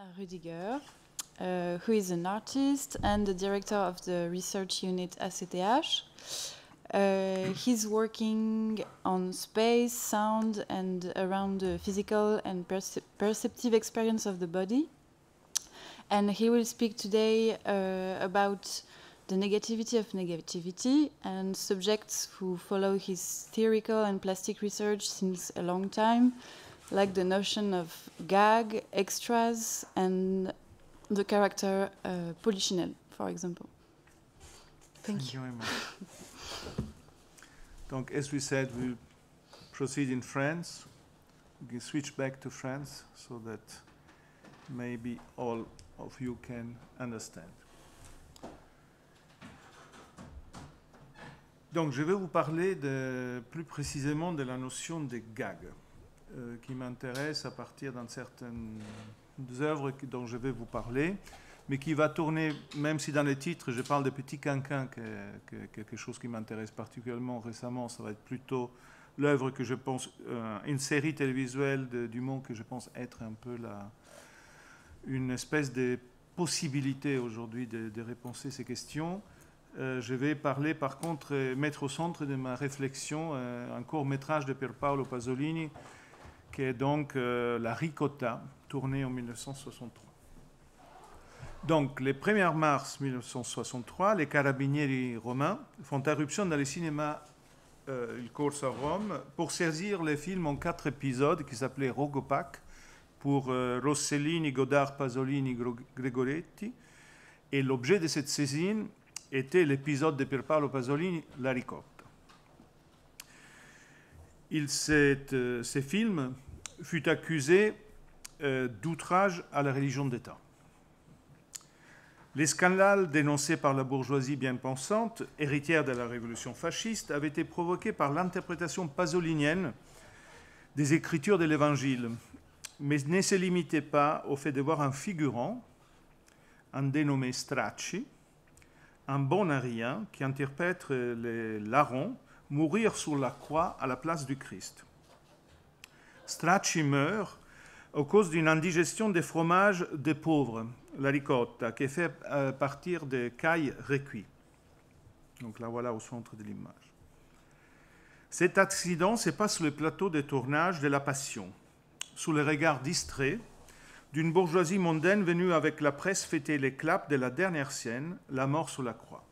Rudiger, who is an artist and the director of the research unit ACTH. He's working on space, sound, and around the physical and perceptive experience of the body. And he will speak today about the negativity of negativity and subjects who follow his theoretical and plastic research since a long time, like the notion of gag, extras, and the character Polichinelle, for example. Thank you very much. Donc, as we said, we'll proceed in France. We can switch back to France so that maybe all of you can understand. Donc, je vais vous parler plus précisément de la notion de gag, qui m'intéresse à partir d'une certaine œuvres dont je vais vous parler, mais qui va tourner, même si dans les titres je parle de Petit Quinquin, quelque chose qui m'intéresse particulièrement récemment, ça va être plutôt l'œuvre que je pense, une série télévisuelle du monde que je pense être un peu une espèce de possibilité aujourd'hui de repenser ces questions. Je vais parler par contre, mettre au centre de ma réflexion un court-métrage de Pier Paolo Pasolini, qui est donc La Ricotta, tourné en 1963. Donc, le 1er mars 1963, les carabinieri romains font irruption dans les cinémas Il Corso à Rome pour saisir le film en 4 épisodes qui s'appelait Rogopac pour Rossellini, Godard, Pasolini, Gregoretti. Et l'objet de cette saisine était l'épisode de Pier Paolo Pasolini, La Ricotta. Ce film fut accusé d'outrage à la religion d'État. Les scandales dénoncés par la bourgeoisie bien pensante, héritière de la révolution fasciste, avaient été provoqués par l'interprétation pasolinienne des écritures de l'Évangile, mais ne se limitaient pas au fait de voir un figurant, un dénommé Stracci, un bon à rien qui interprète les larrons, mourir sur la croix à la place du Christ. Stracci meurt à cause d'une indigestion des fromages des pauvres, la ricotta, qui est faite à partir de cailles recuites. Donc là, voilà au centre de l'image. Cet accident se passe sur le plateau de tournage de La Passion, sous le regard distrait d'une bourgeoisie mondaine venue avec la presse fêter l'éclat de la dernière scène, la mort sur la croix.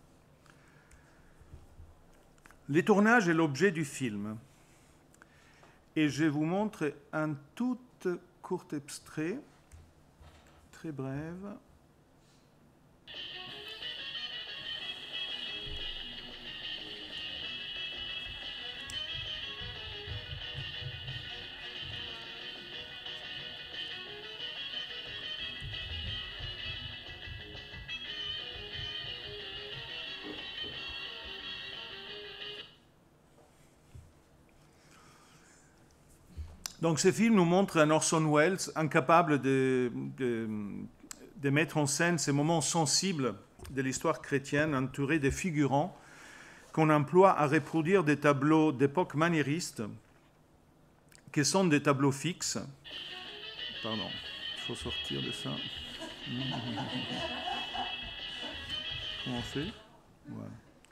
Le tournage est l'objet du film. Et je vous montre un tout court extrait, très bref. Donc ce film nous montre un Orson Welles incapable de mettre en scène ces moments sensibles de l'histoire chrétienne, entouré de figurants qu'on emploie à reproduire des tableaux d'époque maniériste, qui sont des tableaux fixes. Pardon, il faut sortir de ça. Comment on fait? Voilà.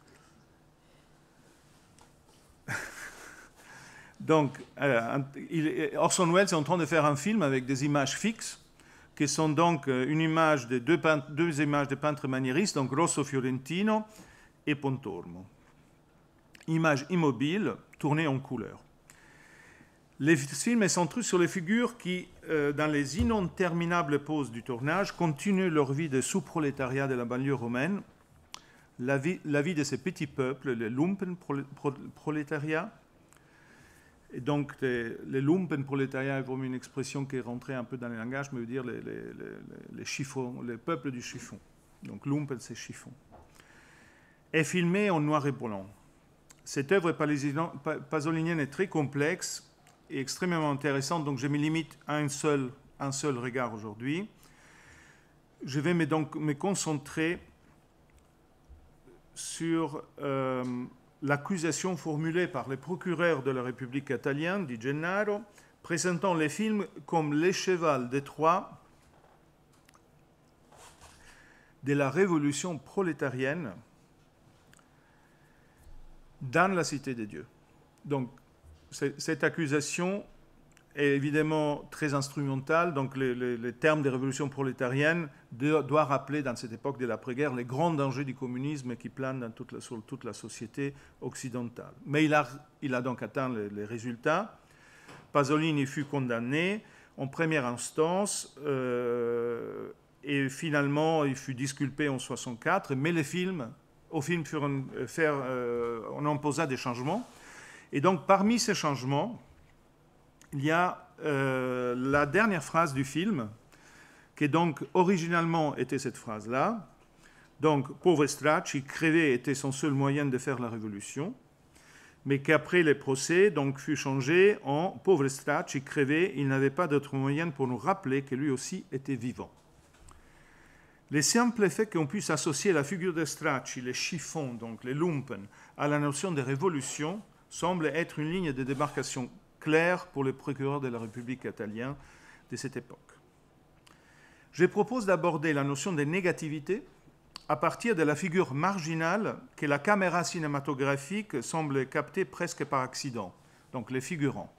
Donc, Orson Welles est en train de faire un film avec des images fixes, qui sont donc une image de deux images de peintres maniéristes, donc Rosso Fiorentino et Pontormo. Image immobile, tournée en couleur. Le film est centré sur les figures qui, dans les ininterminables pauses du tournage, continuent leur vie de sous-prolétariat de la banlieue romaine, la vie de ces petits peuples, le lumpenprolétariat. Et donc, le lumpenprolétariat est vraiment une expression qui est rentrée un peu dans le langage, mais veut dire les chiffons, les peuples du chiffon. Donc, lumpen, c'est chiffon. Est filmé en noir et blanc. Cette œuvre pasolinienne est très complexe et extrêmement intéressante, donc je me limite à un seul regard aujourd'hui. Je vais donc me concentrer sur l'accusation formulée par le procureur de la République italienne, Di Gennaro, présentant les films comme les chevals de Troie de la révolution prolétarienne dans la cité des dieux. Donc, cette accusation est évidemment très instrumentale. Donc, les termes de révolution prolétarienne doivent rappeler, dans cette époque de l'après-guerre, les grands dangers du communisme qui planent sur toute la société occidentale. Mais il a donc atteint les résultats. Pasolini fut condamné en première instance et finalement il fut disculpé en 1964, mais au film on imposa des changements. Et donc parmi ces changements, il y a la dernière phrase du film, qui donc originalement était cette phrase-là. Donc, pauvre Stracci, crever était son seul moyen de faire la révolution, mais qu'après les procès, donc, fut changé en pauvre Stracci, crever, il n'avait pas d'autre moyen pour nous rappeler que lui aussi était vivant. Les simples faits qu'on puisse associer la figure de Stracci, les chiffons, donc les lumpen, à la notion de révolution, semble être une ligne de démarcation claire pour les procureurs de la République italienne de cette époque. Je propose d'aborder la notion de négativité à partir de la figure marginale que la caméra cinématographique semble capter presque par accident, donc les figurants.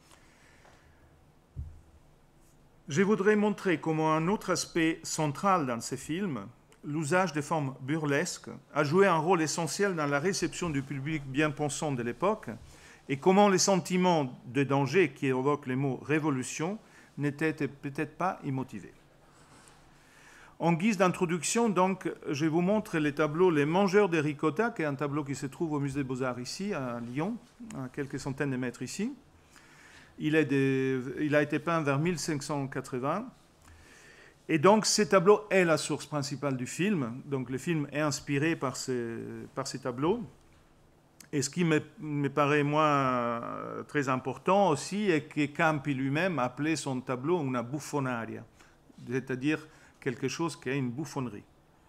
Je voudrais montrer comment un autre aspect central dans ces films, l'usage des formes burlesques, a joué un rôle essentiel dans la réception du public bien pensant de l'époque, et comment les sentiments de danger qui évoquent les mots « révolution » n'étaient peut-être pas immotivés. En guise d'introduction, donc, je vous montre les tableaux Les Mangeurs de Ricotta, qui est un tableau qui se trouve au Musée des Beaux-Arts ici, à Lyon, à quelques centaines de mètres ici. Il a été peint vers 1580. Et donc, ce tableau est la source principale du film. Donc, le film est inspiré par ces tableaux. Et ce qui me paraît, moi, très important aussi, est que Campi lui-même appelait son tableau una buffonaria, c'est-à-dire quelque chose qui est une bouffonnerie.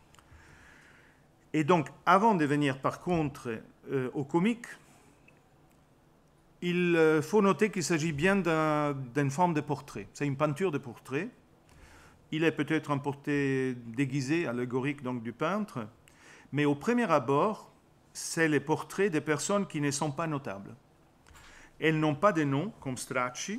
Et donc, avant de venir, par contre, au comique, il faut noter qu'il s'agit bien d'une forme de portrait. C'est une peinture de portrait. Il est peut-être un portrait déguisé, allégorique donc du peintre, mais au premier abord, c'est les portraits des personnes qui ne sont pas notables. Elles n'ont pas de nom, comme Stracci,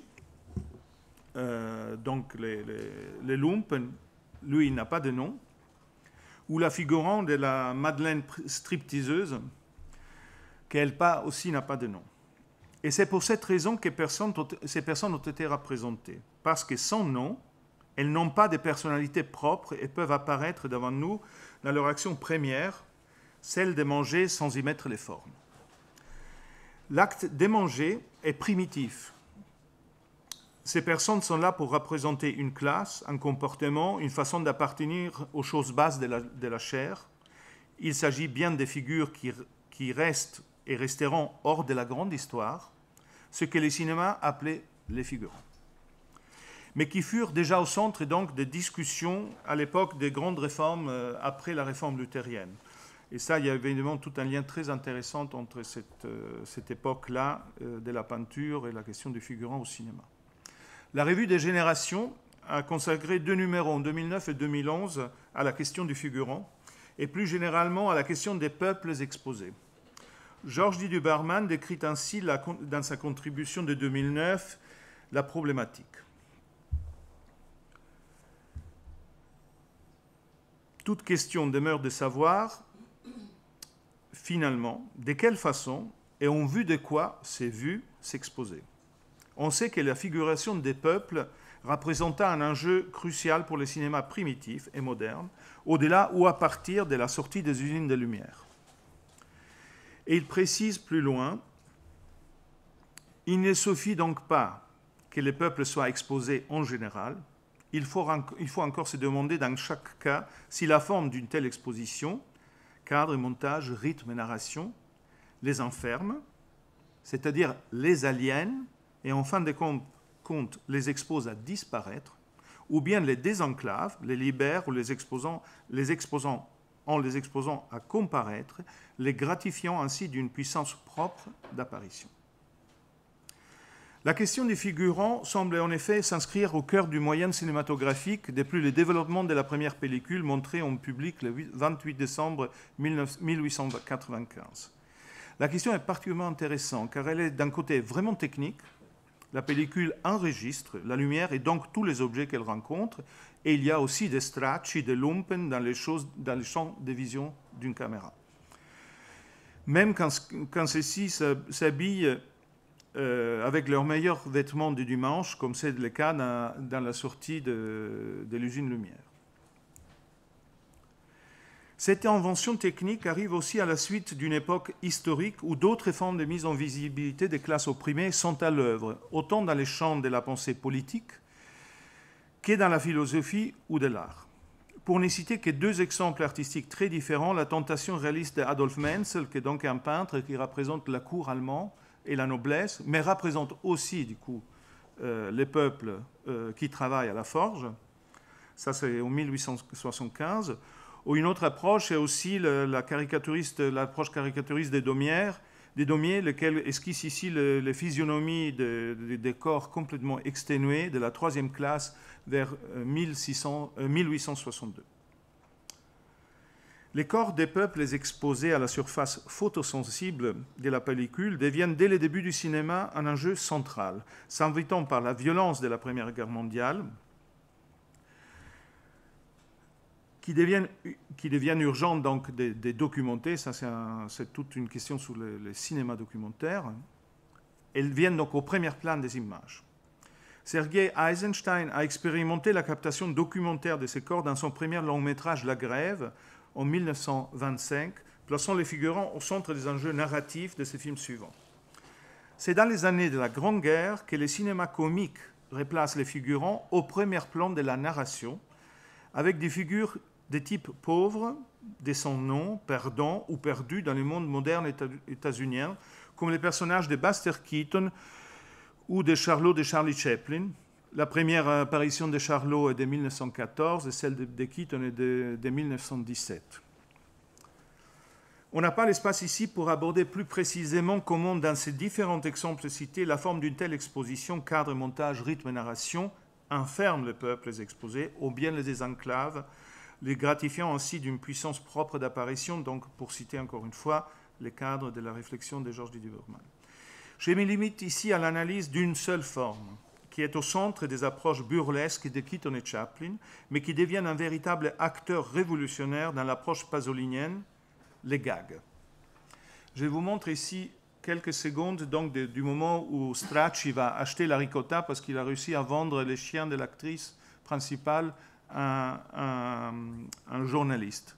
donc les lumpen, lui, il n'a pas de nom, ou la figurante de la Madeleine stripteaseuse, qu'elle aussi n'a pas de nom. Et c'est pour cette raison que ces personnes ont été représentées, parce que sans nom, elles n'ont pas de personnalité propre et peuvent apparaître devant nous dans leur action première, celle de manger sans y mettre les formes. L'acte de manger est primitif. Ces personnes sont là pour représenter une classe, un comportement, une façon d'appartenir aux choses basses de la chair. Il s'agit bien des figures qui restent et resteront hors de la grande histoire, ce que les cinémas appelaient les figurants, mais qui furent déjà au centre donc des discussions à l'époque des grandes réformes après la réforme luthérienne. Et ça, il y a évidemment tout un lien très intéressant entre cette époque-là de la peinture et la question du figurant au cinéma. La revue des générations a consacré 2 numéros en 2009 et 2011 à la question du figurant et plus généralement à la question des peuples exposés. Georges Didier Barman décrit ainsi dans sa contribution de 2009 la problématique. Toute question demeure de savoir, finalement, de quelle façon et en vue de quoi ces vues s'exposer. On sait que la figuration des peuples représenta un enjeu crucial pour le cinéma primitif et moderne, au-delà ou à partir de la sortie des usines de lumière. Et il précise plus loin, il ne suffit donc pas que les peuples soient exposés en général, il faut encore se demander dans chaque cas si la forme d'une telle exposition, cadre, montage, rythme et narration, les enferme, c'est-à-dire les aliène, et en fin de compte les expose à disparaître, ou bien les désenclave, les libère ou les exposant à comparaître, les gratifiant ainsi d'une puissance propre d'apparition. La question des figurants semble en effet s'inscrire au cœur du moyen cinématographique depuis le développement de la première pellicule montrée en public le 28 décembre 1895. La question est particulièrement intéressante car elle est d'un côté vraiment technique. La pellicule enregistre la lumière et donc tous les objets qu'elle rencontre, et il y a aussi des stracci, des lumpen dans les champs de vision d'une caméra. Même quand ceux-ci s'habillent avec leurs meilleurs vêtements du dimanche, comme c'est le cas dans la sortie de l'usine Lumière. Cette invention technique arrive aussi à la suite d'une époque historique où d'autres formes de mise en visibilité des classes opprimées sont à l'œuvre, autant dans les champs de la pensée politique que dans la philosophie ou de l'art. Pour ne citer que deux exemples artistiques très différents, la tentation réaliste d'Adolf Menzel, qui est donc un peintre qui représente la cour allemande et la noblesse, mais représente aussi, du coup, les peuples qui travaillent à la forge. Ça, c'est en 1875. Ou une autre approche est aussi l'approche caricaturiste des Daumiers, lesquels esquissent ici les physionomies des corps complètement exténués de la troisième classe vers 1862. Les corps des peuples exposés à la surface photosensible de la pellicule deviennent dès le début du cinéma un enjeu central, s'invitant par la violence de la Première Guerre mondiale, qui deviennent urgentes donc de documenter, ça c'est toute une question sur le cinéma documentaire, elles viennent donc au premier plan des images. Sergei Eisenstein a expérimenté la captation documentaire de ces corps dans son premier long-métrage La Grève en 1925, plaçant les figurants au centre des enjeux narratifs de ses films suivants. C'est dans les années de la Grande Guerre que le cinéma comique replace les figurants au premier plan de la narration, avec des figures de type pauvre, de son nom, perdant ou perdu dans le monde moderne états-unien, comme les personnages de Buster Keaton ou de Charlot de Charlie Chaplin. La première apparition de Charlot est de 1914 et celle de Keaton est de 1917. On n'a pas l'espace ici pour aborder plus précisément comment, dans ces différents exemples cités, la forme d'une telle exposition, cadre, montage, rythme et narration, enferme les peuples exposés ou bien les désenclave, les gratifiant ainsi d'une puissance propre d'apparition, donc pour citer encore une fois les cadres de la réflexion de Georges Duberman. Je me limite ici à l'analyse d'une seule forme, qui est au centre des approches burlesques de Keaton et Chaplin, mais qui deviennent un véritable acteur révolutionnaire dans l'approche pasolinienne, les gags. Je vous montre ici quelques secondes donc du moment où Stracci va acheter la ricotta parce qu'il a réussi à vendre les chiens de l'actrice principale à un journaliste.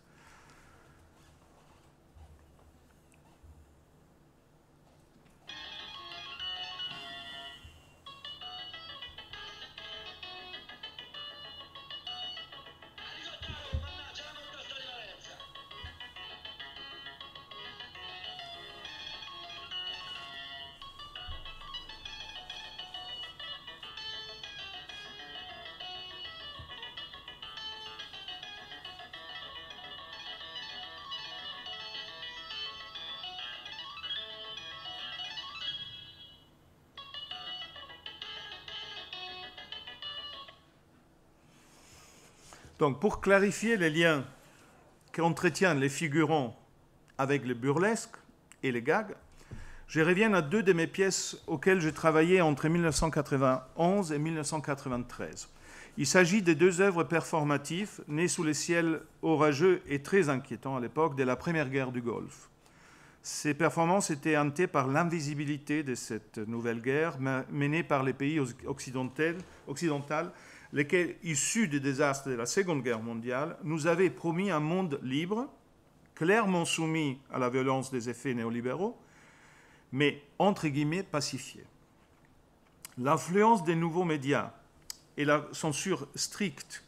Donc, pour clarifier les liens qu'entretiennent les figurants avec les burlesques et les gags, je reviens à deux de mes pièces auxquelles j'ai travaillé entre 1991 et 1993. Il s'agit de deux œuvres performatives nées sous les ciels orageux et très inquiétants à l'époque de la Première Guerre du Golfe. Ces performances étaient hantées par l'invisibilité de cette nouvelle guerre menée par les pays occidentaux, lesquels, issus des désastres de la Seconde Guerre mondiale, nous avaient promis un monde libre, clairement soumis à la violence des effets néolibéraux, mais entre guillemets pacifié. L'influence des nouveaux médias et la censure stricte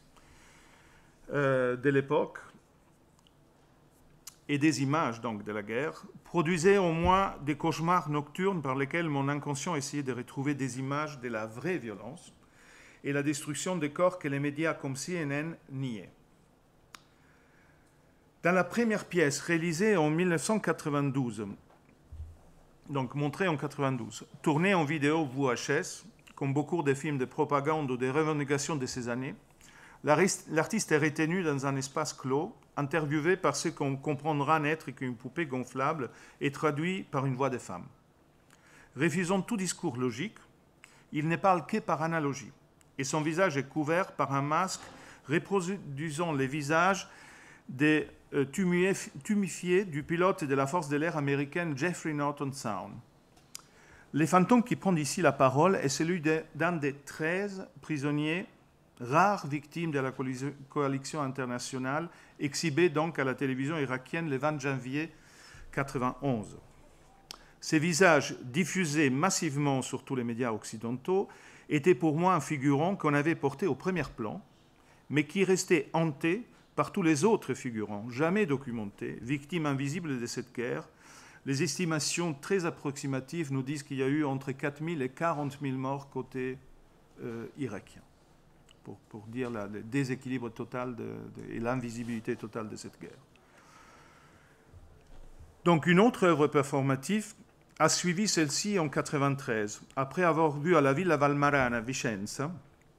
de l'époque et des images donc de la guerre produisaient au moins des cauchemars nocturnes par lesquels mon inconscient essayait de retrouver des images de la vraie violence et la destruction des corps que les médias comme CNN niaient. Dans la première pièce réalisée en 1992, donc montré en 92, tourné en vidéo VHS, comme beaucoup de films de propagande ou de revendication de ces années. L'artiste est retenu dans un espace clos, interviewé par ce qu'on comprendra n'être qu'une poupée gonflable et traduit par une voix de femme. Refusant tout discours logique, il ne parle que par analogie, et son visage est couvert par un masque reproduisant les visages des tumifiés du pilote de la force de l'air américaine Jeffrey Norton Sound. Le fantôme qui prend ici la parole est celui d'un des 13 prisonniers rares victimes de la coalition internationale, exhibée donc à la télévision irakienne le 20 janvier 1991. Ces visages, diffusés massivement sur tous les médias occidentaux, étaient pour moi un figurant qu'on avait porté au premier plan, mais qui restait hanté par tous les autres figurants, jamais documentés, victimes invisibles de cette guerre. Les estimations très approximatives nous disent qu'il y a eu entre 4 000 et 40 000 morts côté irakien, pour dire le déséquilibre total et l'invisibilité totale de cette guerre. Donc une autre œuvre performative a suivi celle-ci en 1993, après avoir vu à la Villa Valmarana à Vicenza,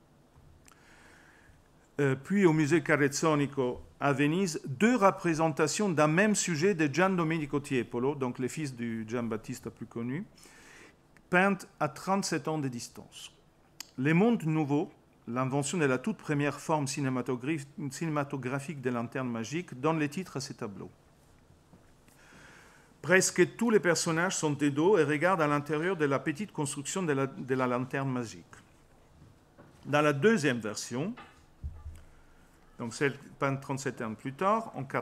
puis au musée Carrezzonico à Venise, 2 représentations d'un même sujet de Gian Domenico Tiepolo, donc le fils du Giambattista plus connu, peintes à 37 ans de distance. Les mondes nouveaux, l'invention de la toute première forme cinématographique de lanterne magique, donne les titres à ces tableaux. Presque tous les personnages sont de dos et regardent à l'intérieur de la petite construction de la lanterne magique. Dans la deuxième version, donc celle peinte 37 ans plus tard, en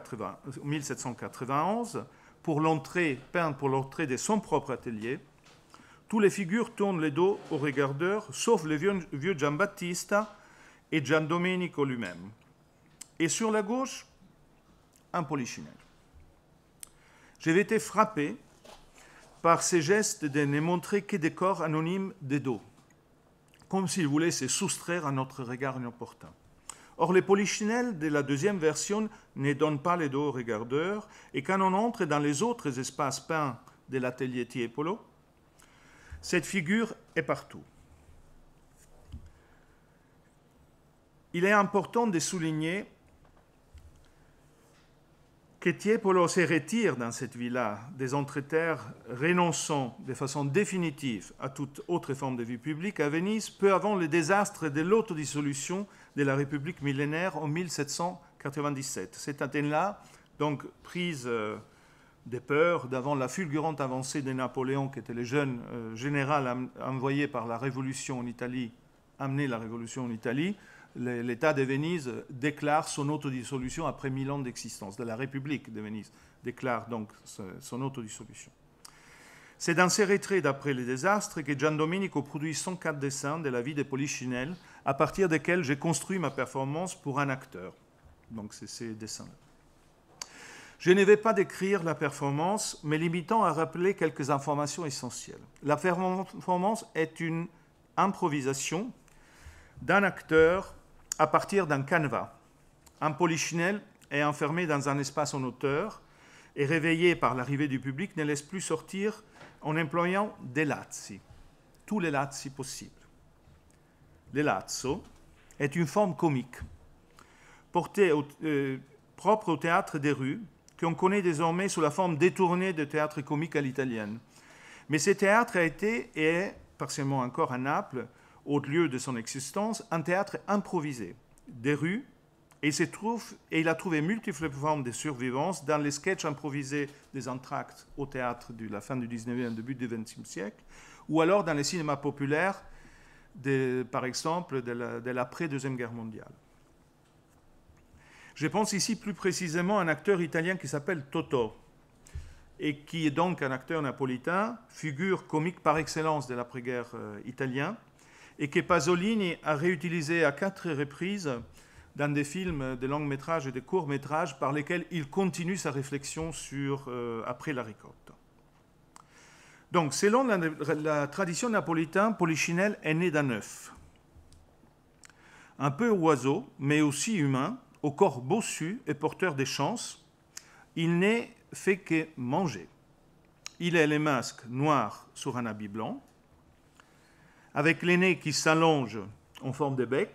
1791, peinte pour l'entrée de son propre atelier, toutes les figures tournent le dos aux regardeurs, sauf le vieux Giambattista et Gian Domenico lui-même. Et sur la gauche, un polichinelle. J'ai été frappé par ces gestes de ne montrer que des corps anonymes de dos, comme s'ils voulaient se soustraire à notre regard inopportun. Or, les polichinelles de la deuxième version ne donnent pas le dos aux regardeurs, et quand on entre dans les autres espaces peints de l'atelier Tiepolo, cette figure est partout. Il est important de souligner que Tiepolo se retire dans cette villa des entreterres, renonçant de façon définitive à toute autre forme de vie publique à Venise, peu avant le désastre de l'autodissolution de la République millénaire en 1797. Cette Athènes-là, donc prise de peur devant la fulgurante avancée de Napoléon, qui était le jeune général envoyé par la Révolution en Italie, amener la Révolution en Italie, l'État de Venise déclare son autodissolution après 1000 ans d'existence. De la République de Venise déclare donc son autodissolution. C'est dans ces retraits d'après les désastres que Gian Domenico produit 104 dessins de la vie de Polichinelle, à partir desquels j'ai construit ma performance pour un acteur. Donc c'est ces dessins-là. Je ne vais pas décrire la performance, mais limitant à rappeler quelques informations essentielles. La performance est une improvisation d'un acteur à partir d'un canevas. Un polichinelle est enfermé dans un espace en hauteur et réveillé par l'arrivée du public ne laisse plus sortir en employant des lazzi, tous les lazzi possibles. Le lazzo est une forme comique propre au théâtre des rues qu'on connaît désormais sous la forme détournée de théâtre comique à l'italienne. Mais ce théâtre a été et est, partiellement encore à Naples, au lieu de son existence, un théâtre improvisé, des rues, et il a trouvé multiples formes de survivance dans les sketchs improvisés des entr'actes au théâtre de la fin du 19e, début du 20e siècle, ou alors dans les cinémas populaires, par exemple, de l'après-Deuxième Guerre mondiale. Je pense ici plus précisément à un acteur italien qui s'appelle Totò, et qui est donc un acteur napolitain, figure comique par excellence de l'après-guerre italien, et que Pasolini a réutilisé à 4 reprises dans des films de long métrage et de court métrage par lesquels il continue sa réflexion sur après la ricotta. Donc, selon la tradition napolitaine, Polichinelle est né d'un œuf. Un peu oiseau, mais aussi humain, au corps bossu et porteur de chance, il n'est fait que manger. il est les masques noirs sur un habit blanc, avec les nez qui s'allongent en forme de bec.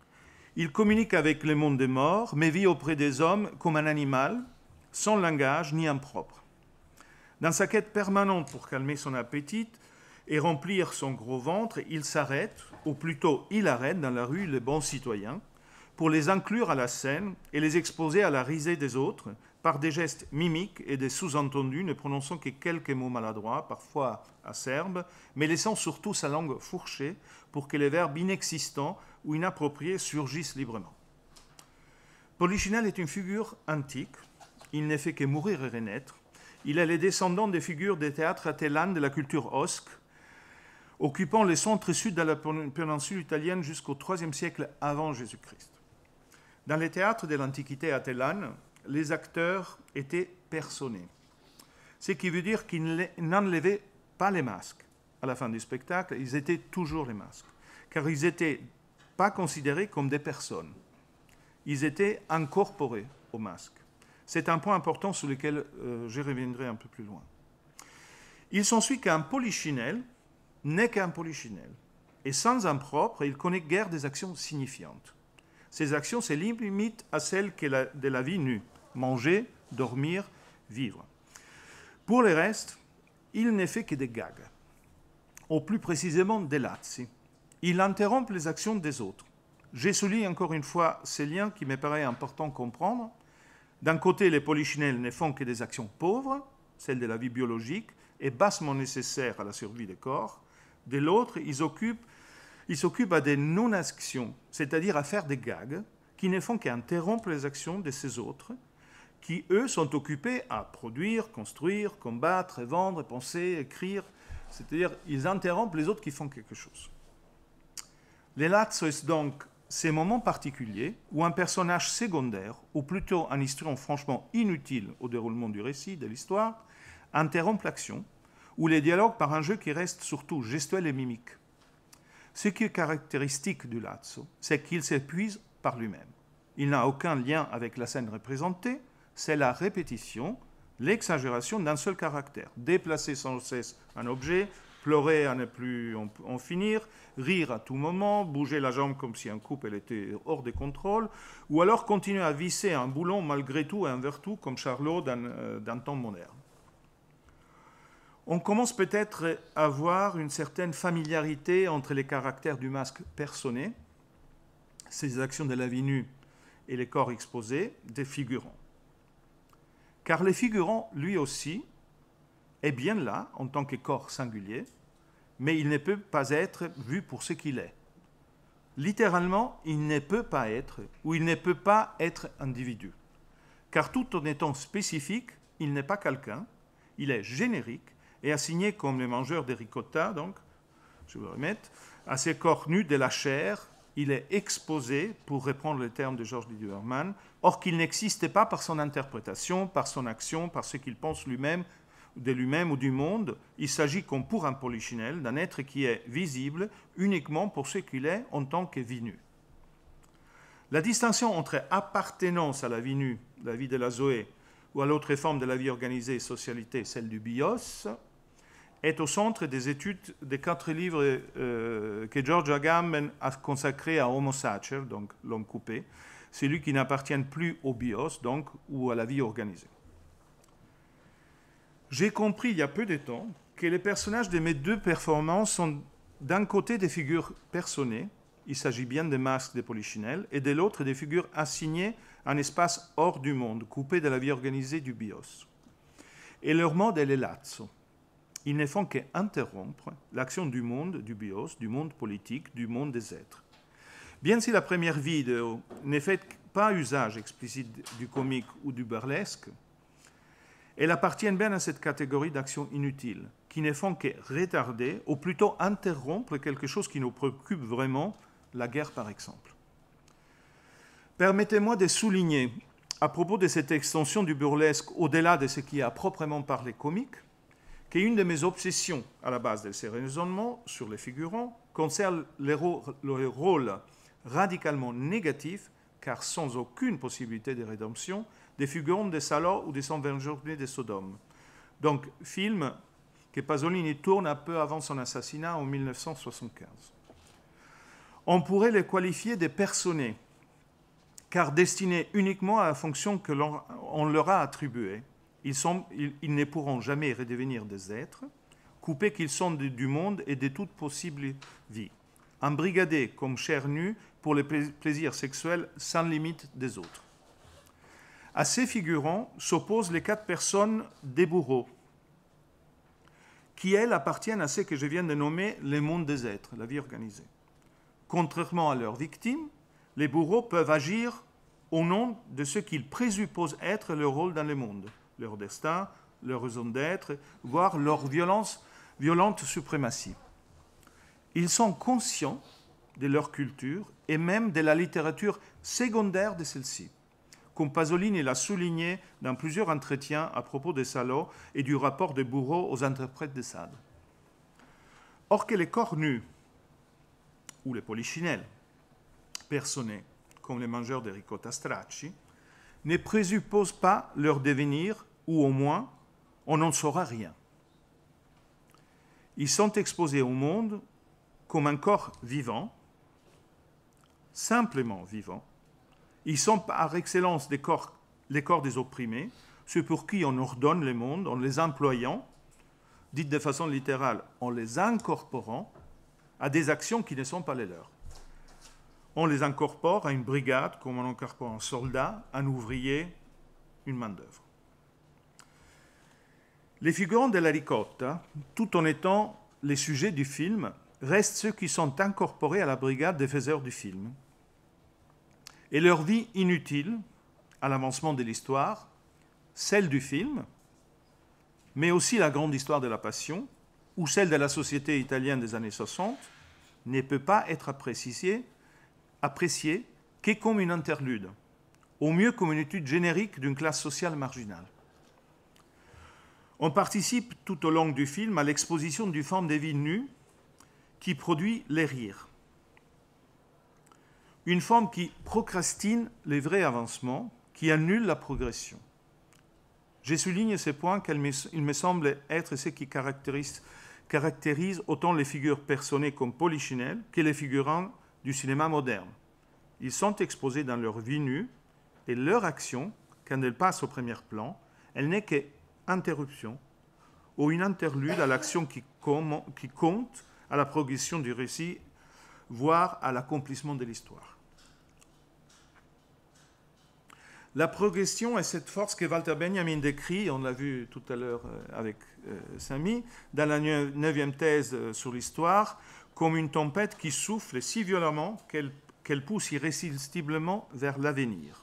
Il communique avec le monde des morts, mais vit auprès des hommes comme un animal, sans langage ni impropre. Dans sa quête permanente pour calmer son appétit et remplir son gros ventre, il s'arrête, ou plutôt il arrête dans la rue les bons citoyens, pour les inclure à la scène et les exposer à la risée des autres par des gestes mimiques et des sous-entendus, ne prononçant que quelques mots maladroits, parfois acerbes, mais laissant surtout sa langue fourchée pour que les verbes inexistants ou inappropriés surgissent librement. Polichinelle est une figure antique, il n'est fait que mourir et renaître. Il est le descendant des figures des théâtres atellans de la culture osque, occupant le centre-sud de la péninsule italienne jusqu'au IIIe siècle avant Jésus-Christ. Dans les théâtres de l'Antiquité atellane, les acteurs étaient personnés, ce qui veut dire qu'ils n'enlevaient pas les masques. À la fin du spectacle, ils étaient toujours les masques, car ils n'étaient pas considérés comme des personnes. Ils étaient incorporés aux masques. C'est un point important sur lequel je reviendrai un peu plus loin. Il s'ensuit qu'un polichinelle n'est qu'un polichinelle. Et sans impropre, il connaît guère des actions signifiantes. Ces actions se limitent à celles de la vie nue. Manger, dormir, vivre. Pour le reste, il n'est fait que des gags. Ou plus précisément des lazzi. Il interrompt les actions des autres. J'ai souligné encore une fois ces liens qui me paraît important de comprendre. D'un côté, les polichinelles ne font que des actions pauvres, celles de la vie biologique, et bassement nécessaires à la survie des corps. De l'autre, ils s'occupent à des non-actions, c'est-à-dire à faire des gags, qui ne font qu'interrompre les actions de ces autres, qui, eux, sont occupés à produire, construire, combattre, vendre, penser, écrire, c'est-à-dire ils interrompent les autres qui font quelque chose. Les lazzo, donc, ces moments particuliers où un personnage secondaire, ou plutôt un histrion franchement inutile au déroulement du récit, de l'histoire, interrompt l'action, ou les dialogues par un jeu qui reste surtout gestuel et mimique. Ce qui est caractéristique du lazzo, c'est qu'il s'épuise par lui-même. Il n'a aucun lien avec la scène représentée, c'est la répétition, l'exagération d'un seul caractère. Déplacer sans cesse un objet, pleurer à ne plus en finir, rire à tout moment, bouger la jambe comme si un couple elle était hors de contrôle, ou alors continuer à visser un boulon malgré tout et envers tout, comme Charlot d'un temps moderne. On commence peut-être à voir une certaine familiarité entre les caractères du masque personné, ces actions de la vie nue et les corps exposés des figurants. Car les figurants, lui aussi, est bien là en tant que corps singulier, mais il ne peut pas être vu pour ce qu'il est. Littéralement, il ne peut pas être, ou il ne peut pas être individu. Car tout en étant spécifique, il n'est pas quelqu'un, il est générique et assigné comme le mangeur de ricotta, donc, je vous le remette, à ces corps nus de la chair, il est exposé, pour reprendre le terme de Georges Lieberman, or qu'il n'existe pas par son interprétation, par son action, par ce qu'il pense lui-même, de lui-même ou du monde. Il s'agit, comme pour un polichinelle, d'un être qui est visible uniquement pour ce qu'il est en tant que vie nue. La distinction entre appartenance à la vie nue, la vie de la zoé, ou à l'autre forme de la vie organisée et socialité, celle du bios, est au centre des études des 4 livres que George Agamben a consacrés à Homo sacer, donc l'homme coupé, celui qui n'appartient plus au bios, donc, ou à la vie organisée. J'ai compris il y a peu de temps que les personnages de mes 2 performances sont d'un côté des figures personnées, il s'agit bien des masques des polichinelles, et de l'autre des figures assignées à un espace hors du monde, coupé de la vie organisée du bios. Et leur mode est le lazzo. Ils ne font qu'interrompre l'action du monde, du bios, du monde politique, du monde des êtres. Bien si la première vidéo ne fait pas usage explicite du comique ou du burlesque, elles appartiennent bien à cette catégorie d'actions inutiles, qui ne font que retarder, ou plutôt interrompre quelque chose qui nous préoccupe vraiment, la guerre par exemple. Permettez-moi de souligner, à propos de cette extension du burlesque au-delà de ce qui est à proprement parler comique, qu'une de mes obsessions à la base de ces raisonnements sur les figurants concerne le rôle radicalement négatif, car sans aucune possibilité de rédemption, des figurants des Salons ou des 120 journées de Sodome. Donc, film que Pasolini tourne un peu avant son assassinat en 1975. On pourrait les qualifier de personnés, car destinés uniquement à la fonction que l'on leur a attribuée. Ils ne pourront jamais redevenir des êtres, coupés qu'ils sont du monde et de toute possible vie, embrigadés comme chair nue pour les plaisirs sexuels sans limite des autres. À ces figurants s'opposent les 4 personnes des bourreaux, qui, elles, appartiennent à ce que je viens de nommer le monde des êtres, la vie organisée. Contrairement à leurs victimes, les bourreaux peuvent agir au nom de ce qu'ils présupposent être leur rôle dans le monde, leur destin, leur raison d'être, voire leur violente suprématie. Ils sont conscients de leur culture et même de la littérature secondaire de celle-ci, comme Pasolini l'a souligné dans plusieurs entretiens à propos de Salo et du rapport des bourreaux aux interprètes de Sade. Or que les corps nus, ou les polichinelles, personnés, comme les mangeurs de ricotta stracci, ne présupposent pas leur devenir, ou au moins, on n'en saura rien. Ils sont exposés au monde comme un corps vivant, simplement vivant. Ils sont par excellence les corps des opprimés, ceux pour qui on ordonne le monde en les employant, dites de façon littérale, en les incorporant à des actions qui ne sont pas les leurs. On les incorpore à une brigade comme on incorpore un soldat, un ouvrier, une main-d'œuvre. Les figurants de la ricotta, tout en étant les sujets du film, restent ceux qui sont incorporés à la brigade des faiseurs du film. Et leur vie inutile à l'avancement de l'histoire, celle du film, mais aussi la grande histoire de la Passion, ou celle de la société italienne des années 60, ne peut pas être appréciée que comme une interlude, au mieux comme une étude générique d'une classe sociale marginale. On participe tout au long du film à l'exposition d'une forme de vie nue qui produit les rires. Une forme qui procrastine les vrais avancements, qui annule la progression. Je souligne ce point qu'il me semble être ce qui caractérise autant les figures personnées comme Polichinelle que les figurants du cinéma moderne. Ils sont exposés dans leur vie nue et leur action, quand elle passe au premier plan, elle n'est qu'interruption ou une interlude à l'action qui compte à la progression du récit, voire à l'accomplissement de l'histoire. La progression est cette force que Walter Benjamin décrit, on l'a vu tout à l'heure avec Samy, dans la 9e thèse sur l'histoire, comme une tempête qui souffle si violemment qu'elle pousse irrésistiblement vers l'avenir.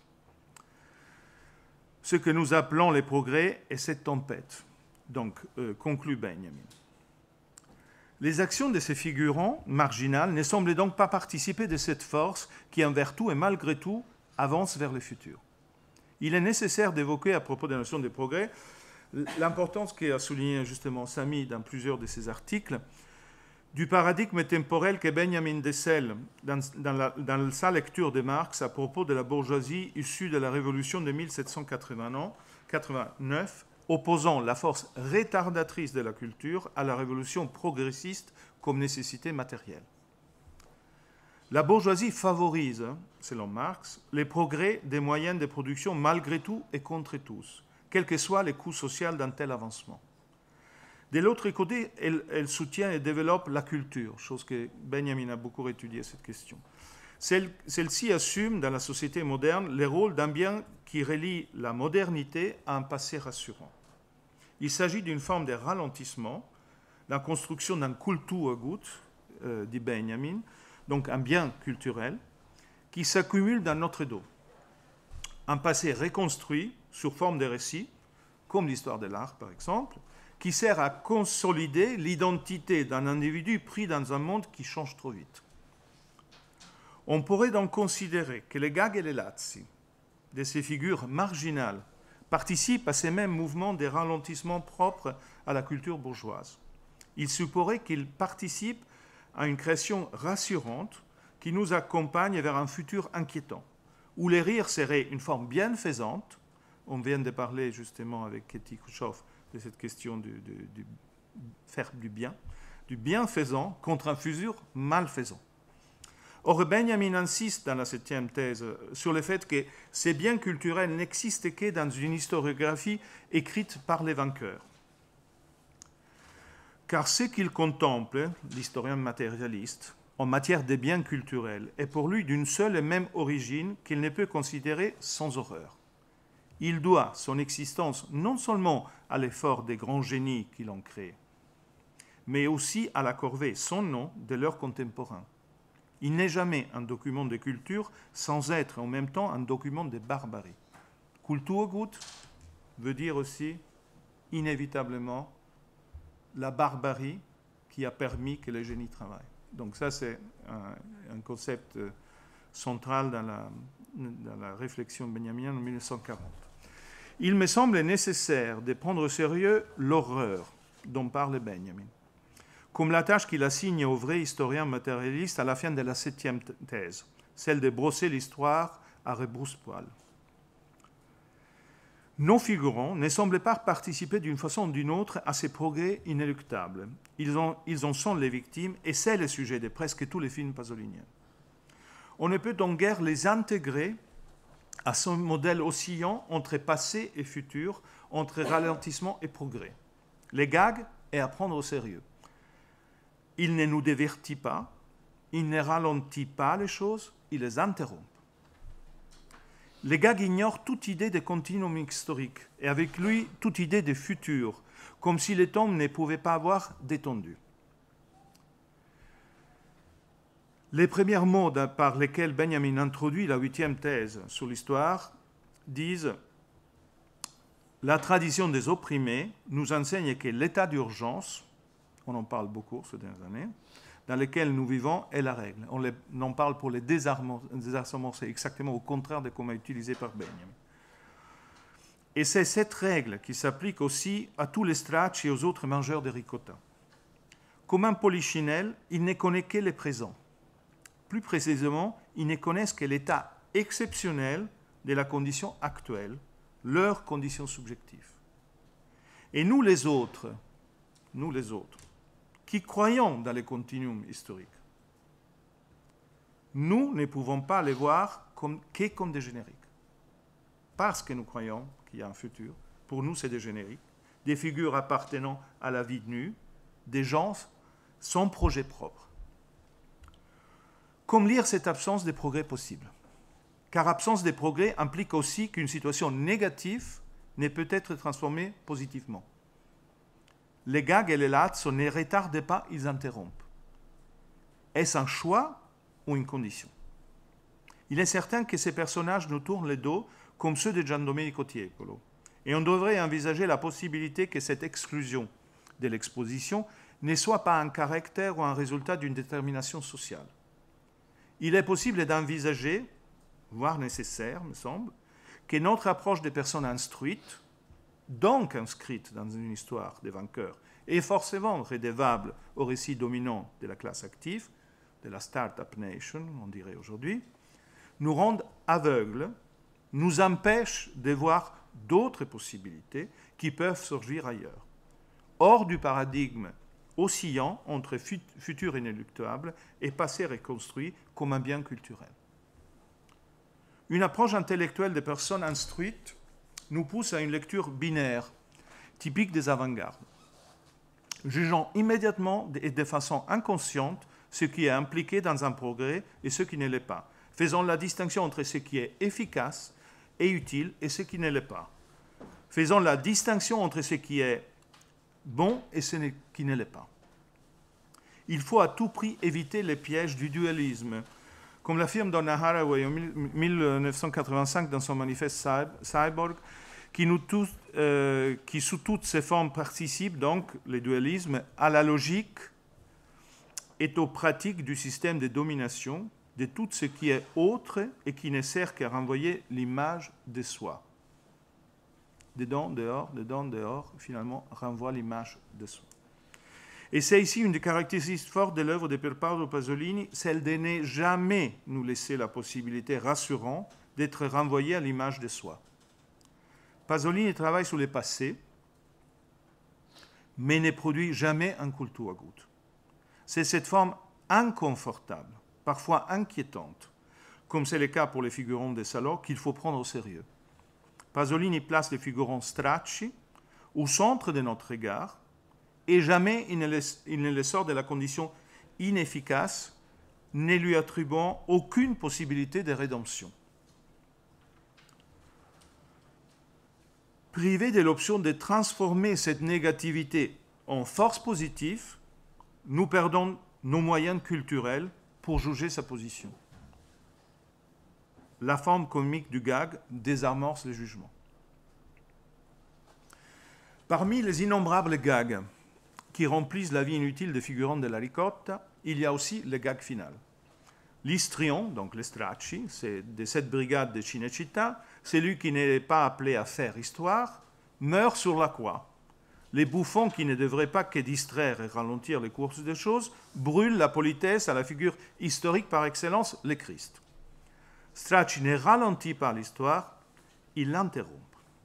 Ce que nous appelons les progrès est cette tempête, donc conclut Benjamin. Les actions de ces figurants marginales ne semblent donc pas participer de cette force qui, envers tout et malgré tout, avance vers le futur. Il est nécessaire d'évoquer, à propos de la notion de progrès, l'importance qu'a souligné justement Samy dans plusieurs de ses articles, du paradigme temporel que Benjamin décèle dans sa lecture de Marx à propos de la bourgeoisie issue de la Révolution de 1789, opposant la force retardatrice de la culture à la révolution progressiste comme nécessité matérielle. La bourgeoisie favorise, selon Marx, les progrès des moyens de production malgré tout et contre tous, quels que soient les coûts sociaux d'un tel avancement. De l'autre côté, elle soutient et développe la culture, chose que Benjamin a beaucoup étudié cette question. Celle-ci assume dans la société moderne le rôle d'un bien qui relie la modernité à un passé rassurant. Il s'agit d'une forme de ralentissement, la construction d'un Kulturgut, dit Benjamin, donc un bien culturel, qui s'accumule dans notre dos. Un passé reconstruit sous forme de récits, comme l'histoire de l'art par exemple, qui sert à consolider l'identité d'un individu pris dans un monde qui change trop vite. On pourrait donc considérer que les gags et les lazzi de ces figures marginales participent à ces mêmes mouvements de ralentissement propres à la culture bourgeoise. Il se pourrait qu'ils participent à une création rassurante qui nous accompagne vers un futur inquiétant, où les rires seraient une forme bienfaisante. On vient de parler justement avec Katie Kouchoff de cette question faire du bienfaisant contre un futur malfaisant. Or, Benjamin insiste dans la 7e thèse sur le fait que ces biens culturels n'existent que dans une historiographie écrite par les vainqueurs. Car ce qu'il contemple, l'historien matérialiste, en matière de biens culturels, est pour lui d'une seule et même origine qu'il ne peut considérer sans horreur. Il doit son existence non seulement à l'effort des grands génies qui l'ont créé, mais aussi à la corvée, son nom, de leurs contemporains. Il n'est jamais un document de culture sans être en même temps un document de barbarie. Kulturgut veut dire aussi, inévitablement, la barbarie qui a permis que les génies travaillent. Donc ça, c'est un concept central dans la réflexion benjaminienne en 1940. Il me semble nécessaire de prendre au sérieux l'horreur dont parle Benjamin, comme la tâche qu'il assigne au vrai historien matérialiste à la fin de la 7e thèse, celle de brosser l'histoire à rebrousse-poil. Nos figurants ne semblent pas participer d'une façon ou d'une autre à ces progrès inéluctables. Ils en sont les victimes et c'est le sujet de presque tous les films pasoliniens. On ne peut donc guère les intégrer à son modèle oscillant entre passé et futur, entre ralentissement et progrès. Les gags est à prendre au sérieux. Il ne nous divertit pas, il ne ralentit pas les choses, il les interrompt. Les gags ignorent toute idée de continuum historique et avec lui toute idée de futur, comme si les temps ne pouvaient pas avoir d'étendue. Les premiers mots par lesquels Benjamin introduit la 8e thèse sur l'histoire disent « La tradition des opprimés nous enseigne que l'état d'urgence, on en parle beaucoup ces dernières années, dans lequel nous vivons est la règle. On en parle pour les désarçements, c'est exactement au contraire de comment utilisé par Benjamin. Et c'est cette règle qui s'applique aussi à tous les stracci et aux autres mangeurs de ricotta. Comme un polichinelle, il ne connaît que le présent. Plus précisément, ils ne connaissent que l'état exceptionnel de la condition actuelle, leur condition subjective. Et nous les autres, qui croyons dans les continuums historiques, nous ne pouvons pas les voir que comme des génériques. Parce que nous croyons qu'il y a un futur, pour nous c'est des génériques, des figures appartenant à la vie nue, des gens sans projet propre. Comme lire cette absence de progrès possible. Car absence de progrès implique aussi qu'une situation négative ne peut être transformée positivement. Les gags et les lazzo ne retardent pas, ils interrompent. Est-ce un choix ou une condition? Il est certain que ces personnages nous tournent le dos comme ceux de Gian Domenico Tiepolo. Et on devrait envisager la possibilité que cette exclusion de l'exposition ne soit pas un caractère ou un résultat d'une détermination sociale. Il est possible d'envisager, voire nécessaire, me semble, que notre approche des personnes instruites, donc inscrites dans une histoire des vainqueurs, est forcément rédévable au récit dominant de la classe active, de la Start-up Nation, on dirait aujourd'hui, nous rendent aveugles, nous empêchent de voir d'autres possibilités qui peuvent surgir ailleurs, hors du paradigme oscillant entre futur inéluctable et passé reconstruit comme un bien culturel. Une approche intellectuelle des personnes instruites nous pousse à une lecture binaire, typique des avant-gardes, jugeant immédiatement et de façon inconsciente ce qui est impliqué dans un progrès et ce qui ne l'est pas, faisant la distinction entre ce qui est efficace et utile et ce qui ne l'est pas, faisant la distinction entre ce qui est bon et ce qui ne l'est pas. Il faut à tout prix éviter les pièges du dualisme, comme l'affirme Donna Haraway en 1985 dans son manifeste Cyborg, qui sous toutes ses formes participe donc, le dualisme, à la logique et aux pratiques du système de domination de tout ce qui est autre et qui ne sert qu'à renvoyer l'image de soi. Dedans, dehors, finalement, renvoie l'image de soi. Et c'est ici une des caractéristiques fortes de l'œuvre de Pierpaolo Pasolini, celle de ne jamais nous laisser la possibilité rassurante d'être renvoyé à l'image de soi. Pasolini travaille sur le passé, mais ne produit jamais un culto à gouttes. C'est cette forme inconfortable, parfois inquiétante, comme c'est le cas pour les figurants des salons, qu'il faut prendre au sérieux. Pasolini place les figurants stracci au centre de notre regard et jamais il ne les sort de la condition inefficace, ne lui attribuant aucune possibilité de rédemption. Privé de l'option de transformer cette négativité en force positive, nous perdons nos moyens culturels pour juger sa position. La forme comique du gag désamorce le jugement. Parmi les innombrables gags qui remplissent la vie inutile des figurants de la ricotta, il y a aussi le gag final. L'histrion, donc les stracci, c'est de cette brigade de Cinecittà, celui qui n'est pas appelé à faire histoire, meurt sur la croix. Les bouffons qui ne devraient pas que distraire et ralentir les courses des choses brûlent la politesse à la figure historique par excellence, le Christ. Stracci ne ralentit pas l'histoire, il l'interrompt.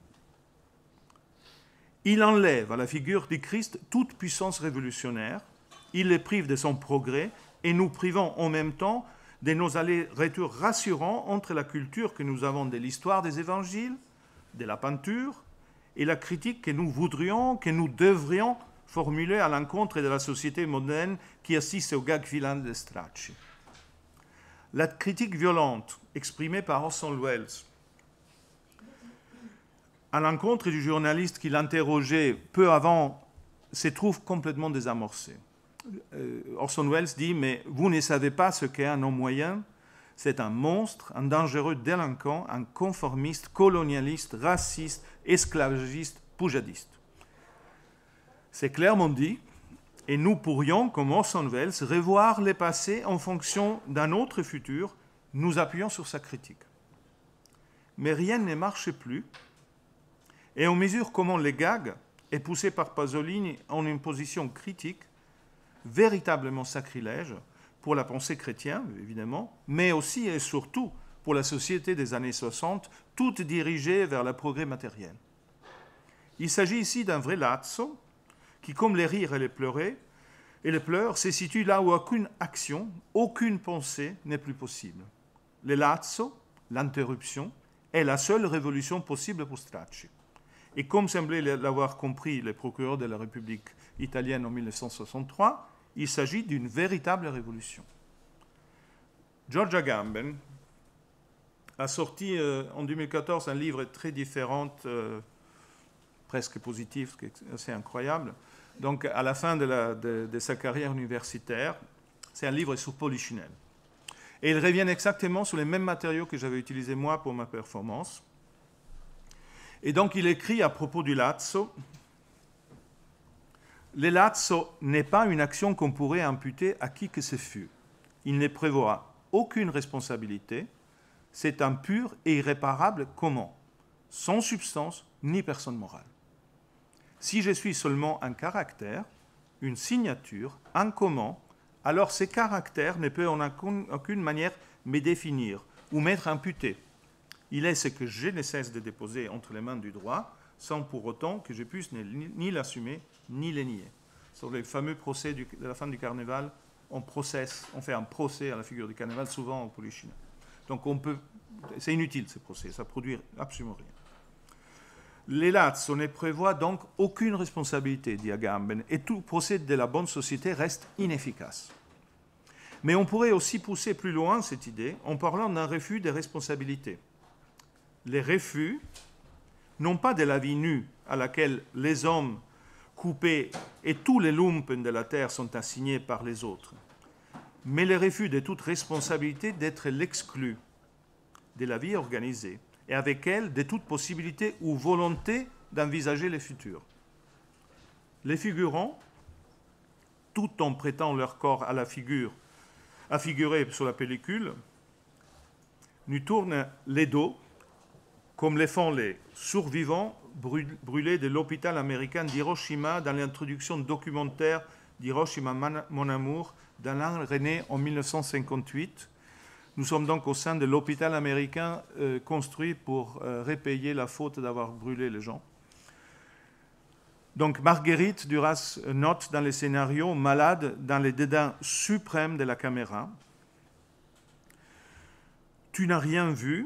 Il enlève à la figure du Christ toute puissance révolutionnaire, il les prive de son progrès et nous privons en même temps de nos allers-retours rassurants entre la culture que nous avons de l'histoire des évangiles, de la peinture, et la critique que nous voudrions, que nous devrions formuler à l'encontre de la société moderne qui assiste au gag vilain de Stracci. La critique violente exprimée par Orson Welles à l'encontre du journaliste qui l'interrogeait peu avant se trouve complètement désamorcée. Orson Welles dit « Mais vous ne savez pas ce qu'est un homme moyen ? C'est un monstre, un dangereux délinquant, un conformiste, colonialiste, raciste, esclavagiste, poujadiste. » C'est clairement dit, et nous pourrions, comme Orson Welles, revoir le passé en fonction d'un autre futur, nous appuyant sur sa critique. Mais rien ne marche plus, et on mesure comment le gag est poussé par Pasolini en une position critique, véritablement sacrilège, pour la pensée chrétienne, évidemment, mais aussi et surtout pour la société des années 60, toute dirigée vers le progrès matériel. Il s'agit ici d'un vrai lazzo, qui, comme les rires et les pleurs, se situe là où aucune action, aucune pensée n'est plus possible. Le lazzo, l'interruption, est la seule révolution possible pour Stracci. Et comme semblait l'avoir compris le procureur de la République italienne en 1963, il s'agit d'une véritable révolution. George Agamben a sorti en 2014 un livre très différent, presque positif, assez incroyable. Donc, à la fin de sa carrière universitaire, c'est un livre sur Polichinelle. Et il revient exactement sur les mêmes matériaux que j'avais utilisés moi pour ma performance. Et donc, il écrit à propos du lazzo. Le lazzo n'est pas une action qu'on pourrait imputer à qui que ce fût. Il ne prévoit aucune responsabilité. C'est un pur et irréparable comment, sans substance ni personne morale. Si je suis seulement un caractère, une signature, un comment, alors ce caractère ne peut en aucune manière me définir ou m'être imputé. Il est ce que je ne cesse de déposer entre les mains du droit, sans pour autant que je puisse ni l'assumer, ni le nier. Sur les fameux procès de la fin du carnaval, on fait un procès à la figure du carnaval, souvent en Polichinelle. Donc c'est inutile ces procès, ça ne produit absolument rien. Les lazzo ne prévoient donc aucune responsabilité, dit Agamben, et tout procès de la bonne société reste inefficace. Mais on pourrait aussi pousser plus loin cette idée en parlant d'un refus des responsabilités. Les refus, non pas de la vie nue à laquelle les hommes coupés et tous les lumpen de la terre sont assignés par les autres, mais le refus de toute responsabilité d'être l'exclu de la vie organisée et avec elle de toute possibilité ou volonté d'envisager le futur. Les figurants, tout en prêtant leur corps à figurer sur la pellicule, nous tournent les dos comme le font les survivants brûlés de l'hôpital américain d'Hiroshima dans l'introduction documentaire d'Hiroshima Mon Amour d'Alain René en 1958. Nous sommes donc au sein de l'hôpital américain construit pour répayer la faute d'avoir brûlé les gens. Donc Marguerite Duras note dans les scénarios malade dans les dédains suprêmes de la caméra. Tu n'as rien vu,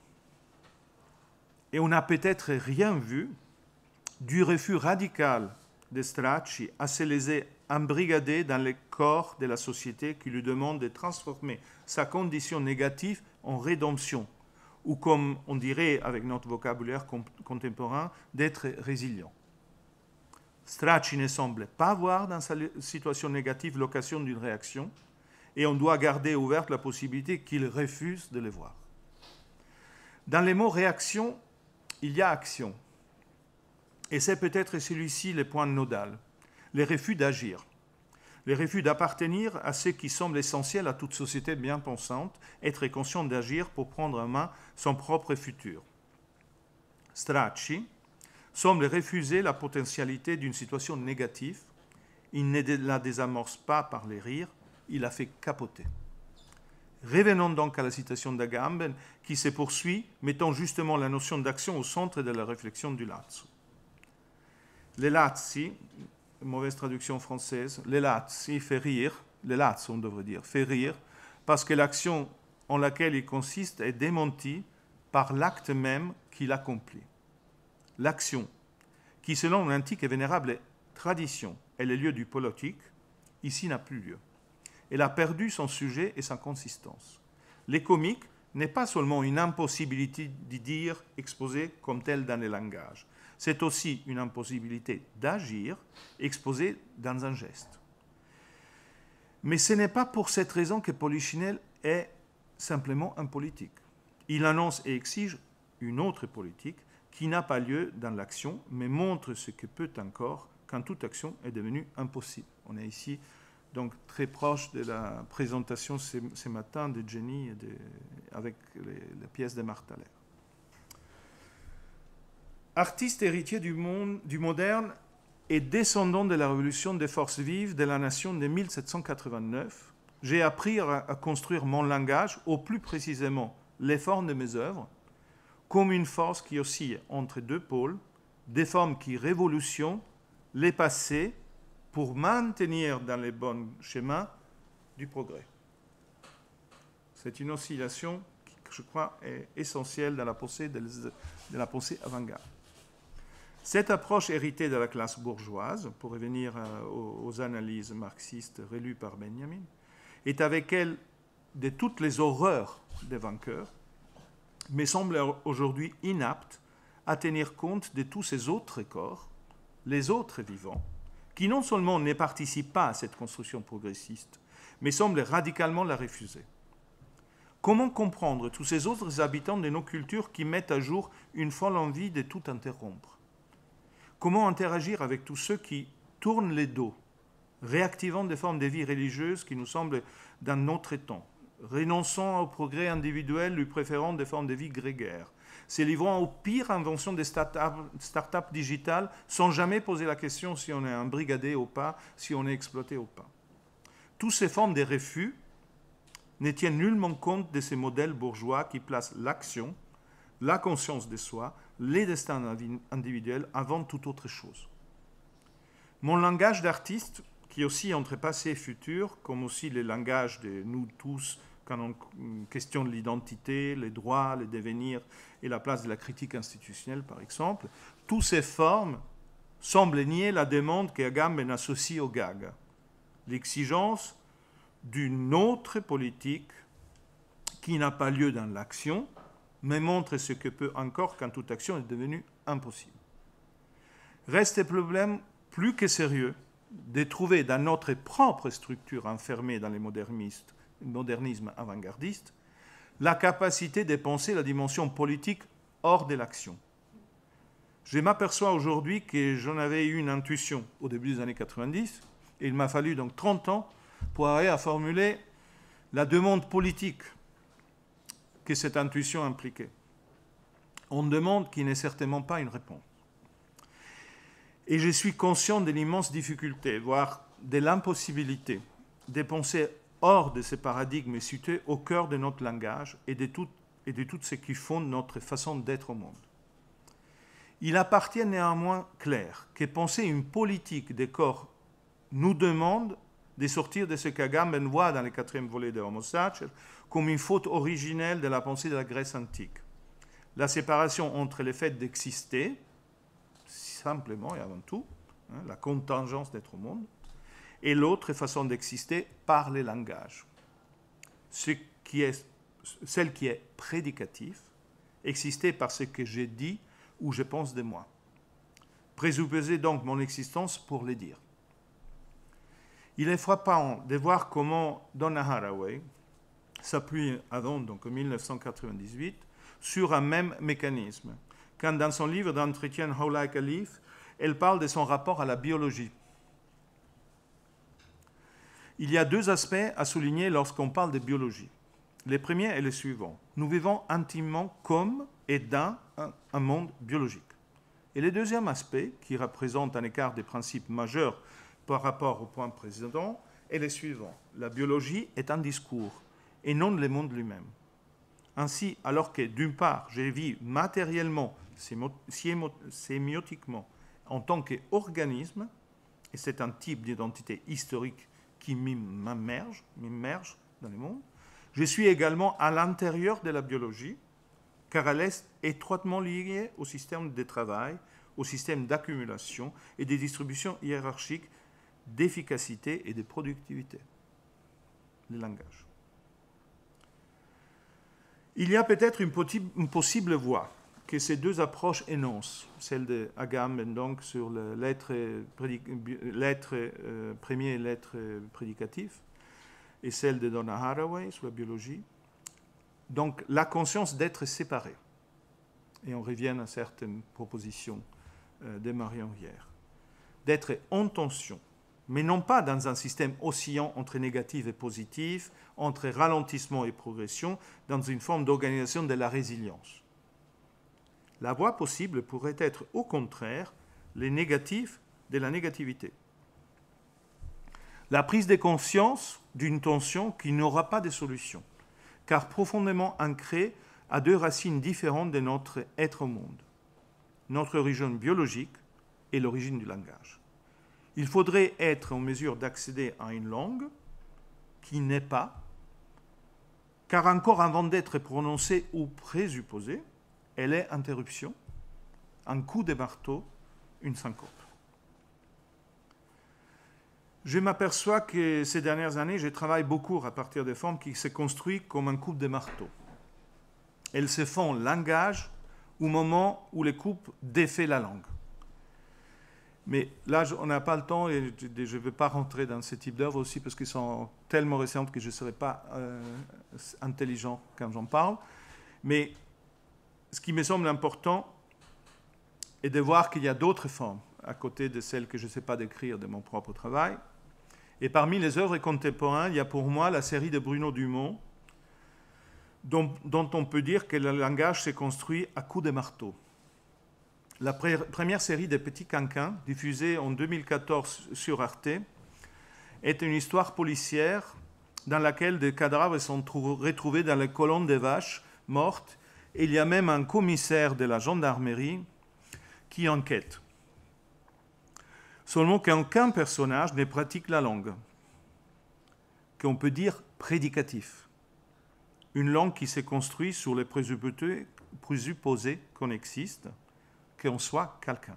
et on n'a peut-être rien vu, du refus radical de Strachey à se laisser embrigader dans les corps de la société qui lui demande de transformer sa condition négative en rédemption, ou comme on dirait avec notre vocabulaire contemporain, d'être résilient. Strachey ne semble pas voir dans sa situation négative l'occasion d'une réaction, et on doit garder ouverte la possibilité qu'il refuse de les voir. Dans les mots réaction, il y a action. Et c'est peut-être celui-ci le point nodal, le refus d'agir, le refus d'appartenir à ce qui semble essentiel à toute société bien pensante, être conscient d'agir pour prendre en main son propre futur. Strachey semble refuser la potentialité d'une situation négative. Il ne la désamorce pas par les rires, il la fait capoter. Revenons donc à la citation d'Agamben qui se poursuit, mettant justement la notion d'action au centre de la réflexion du Lazzo. Le Lazzi, mauvaise traduction française, le Lazzi fait rire, le Lazzo on devrait dire, fait rire, parce que l'action en laquelle il consiste est démentie par l'acte même qu'il accomplit. L'action, qui selon l'antique et vénérable tradition est le lieu du politique, ici n'a plus lieu. Elle a perdu son sujet et sa consistance. Les comiques n'est pas seulement une impossibilité d'y dire exposée comme telle dans le langage, c'est aussi une impossibilité d'agir exposée dans un geste. Mais ce n'est pas pour cette raison que Polichinelle est simplement un politique. Il annonce et exige une autre politique qui n'a pas lieu dans l'action, mais montre ce que peut encore quand toute action est devenue impossible. On est ici donc très proche de la présentation ce matin de Jenny avec les pièces de Marthaler. Artiste héritier du moderne et descendant de la révolution des forces vives de la nation de 1789, j'ai appris à construire mon langage, ou plus précisément les formes de mes œuvres, comme une force qui oscille entre deux pôles, des formes qui révolutionnent les passés pour maintenir dans les bons chemins du progrès. C'est une oscillation qui, je crois, est essentielle dans la pensée de la pensée avant-garde. Cette approche héritée de la classe bourgeoise, pour revenir aux analyses marxistes relues par Benjamin, est avec elle de toutes les horreurs des vainqueurs, mais semble aujourd'hui inapte à tenir compte de tous ces autres corps, les autres vivants, qui non seulement ne participent pas à cette construction progressiste, mais semblent radicalement la refuser. Comment comprendre tous ces autres habitants de nos cultures qui mettent à jour une folle envie de tout interrompre? Comment interagir avec tous ceux qui tournent les dos, réactivant des formes de vie religieuse qui nous semblent dans notre temps, renonçant au progrès individuel, lui préférant des formes de vie grégaires, se livrant aux pires inventions des start-up digitales sans jamais poser la question si on est embrigadé ou pas, si on est exploité ou pas. Toutes ces formes de refus ne tiennent nullement compte de ces modèles bourgeois qui placent l'action, la conscience de soi, les destins individuels avant toute autre chose. Mon langage d'artiste, qui oscille entre passé et futur, comme aussi le langage de nous tous quand on questionne l'identité, les droits, les devenirs et la place de la critique institutionnelle, par exemple, toutes ces formes semblent nier la demande qu'Agamben associe au gag, l'exigence d'une autre politique qui n'a pas lieu dans l'action, mais montre ce que peut encore quand toute action est devenue impossible. Reste le problème plus que sérieux de trouver dans notre propre structure enfermée dans les modernisme avant-gardiste la capacité de penser la dimension politique hors de l'action. Je m'aperçois aujourd'hui que j'en avais eu une intuition au début des années 90, et il m'a fallu donc 30 ans pour arriver à formuler la demande politique que cette intuition impliquait. On demande qui n'est certainement pas une réponse. Et je suis conscient de l'immense difficulté, voire de l'impossibilité de penser hors de ces paradigmes situés au cœur de notre langage et de tout ce qui fonde notre façon d'être au monde. Il appartient néanmoins clair que penser une politique des corps nous demande de sortir de ce qu'Agamben voit dans le 4e volet de Homo Sacer comme une faute originelle de la pensée de la Grèce antique. La séparation entre le fait d'exister, simplement et avant tout, la contingence d'être au monde, et l'autre façon d'exister par les langages. Celle qui est prédicative, exister par ce que j'ai dit ou je pense de moi. Présupposer donc mon existence pour le dire. Il est frappant de voir comment Donna Haraway s'appuie avant, donc en 1998, sur un même mécanisme, quand dans son livre d'entretien How Like a Leaf, elle parle de son rapport à la biologie. Il y a 2 aspects à souligner lorsqu'on parle de biologie. Le premier est le suivant. Nous vivons intimement comme et dans un monde biologique. Et le deuxième aspect, qui représente un écart des principes majeurs par rapport au point précédent, est le suivant. La biologie est un discours et non le monde lui-même. Ainsi, alors que d'une part, je vis matériellement, sémiotiquement, en tant qu'organisme, et c'est un type d'identité historique qui m'immerge dans le monde, je suis également à l'intérieur de la biologie, car elle est étroitement liée au système de travail, au système d'accumulation et de distribution hiérarchique d'efficacité et de productivité. Le langage. Il y a peut-être une possible voie que ces 2 approches énoncent, celle de Agamben donc sur l'être premier et l'être prédicatif, et celle de Donna Haraway sur la biologie. Donc la conscience d'être séparé. Et on revient à certaines propositions de Marion hier. D'être en tension, mais non pas dans un système oscillant entre négatif et positif, entre ralentissement et progression, dans une forme d'organisation de la résilience. La voie possible pourrait être au contraire les négatifs de la négativité. La prise de conscience d'une tension qui n'aura pas de solution, car profondément ancrée à 2 racines différentes de notre être au monde, notre origine biologique et l'origine du langage. Il faudrait être en mesure d'accéder à une langue qui n'est pas, car encore avant d'être prononcée ou présupposée, elle est interruption, un coup de marteau, une syncope. Je m'aperçois que ces dernières années, je travaille beaucoup à partir de formes qui se construisent comme un coup de marteau. Elles se font langage au moment où les coupes défait la langue. Mais là, on n'a pas le temps et je ne vais pas rentrer dans ce type d'œuvres aussi parce qu'elles sont tellement récentes que je ne serai pas intelligent quand j'en parle. Mais ce qui me semble important est de voir qu'il y a d'autres formes à côté de celles que je ne sais pas décrire de mon propre travail. Et parmi les œuvres contemporaines, il y a pour moi la série de Bruno Dumont, dont on peut dire que le langage s'est construit à coups de marteau. La première série des Petits Canquins, diffusée en 2014 sur Arte, est une histoire policière dans laquelle des cadavres sont retrouvés dans les colonnes des vaches mortes. Et il y a même un commissaire de la gendarmerie qui enquête. Seulement qu'aucun personnage ne pratique la langue, qu'on peut dire prédicatif. Une langue qui s'est construite sur les présupposés qu'on existe, qu'on soit quelqu'un.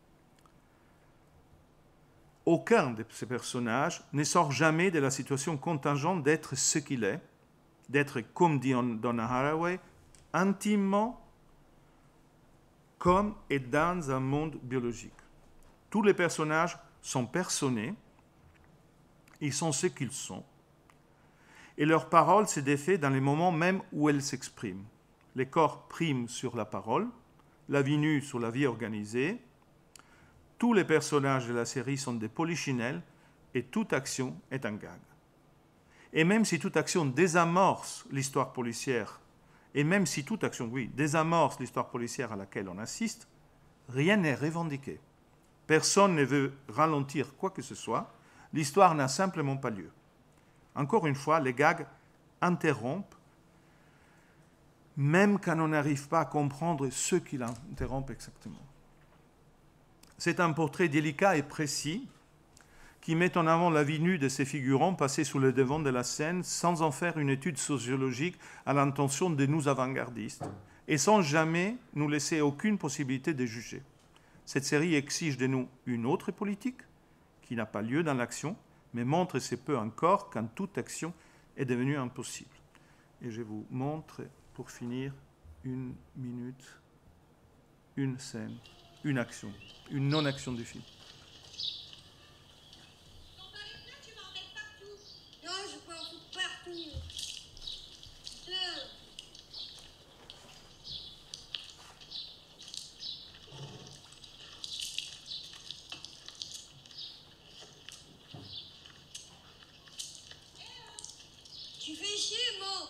Aucun de ces personnages ne sort jamais de la situation contingente d'être ce qu'il est, d'être, comme dit Donna Haraway, intimement comme et dans un monde biologique. Tous les personnages sont personnés, ils sont ce qu'ils sont, et leur parole se défait dans les moments même où elles s'expriment. Les corps priment sur la parole, la vie nue sur la vie organisée. Tous les personnages de la série sont des polichinelles et toute action est un gag. Et même si toute action désamorce l'histoire policière, désamorce l'histoire policière à laquelle on assiste, rien n'est revendiqué. Personne ne veut ralentir quoi que ce soit. L'histoire n'a simplement pas lieu. Encore une fois, les gags interrompent, même quand on n'arrive pas à comprendre ce qui l'interrompt exactement. C'est un portrait délicat et précis qui met en avant la vie nue de ces figurants passés sous le devant de la scène sans en faire une étude sociologique à l'intention de nous avant-gardistes et sans jamais nous laisser aucune possibilité de juger. Cette série exige de nous une autre politique qui n'a pas lieu dans l'action, mais montre, et c'est peu encore, quand toute action est devenue impossible. Et je vous montre, pour finir, une minute, une scène, une action, une non-action du film. Non, je peux en foutre partout. Tu fais chier, moi.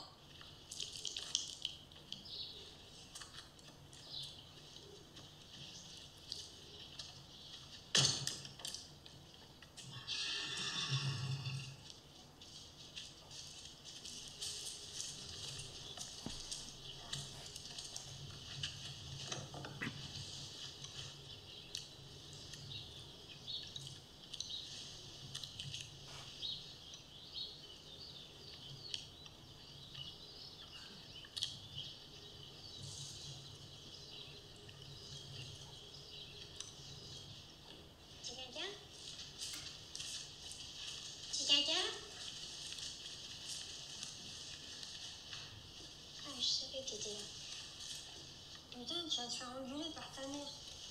Putain, tu vas te faire engueuler par ta mère.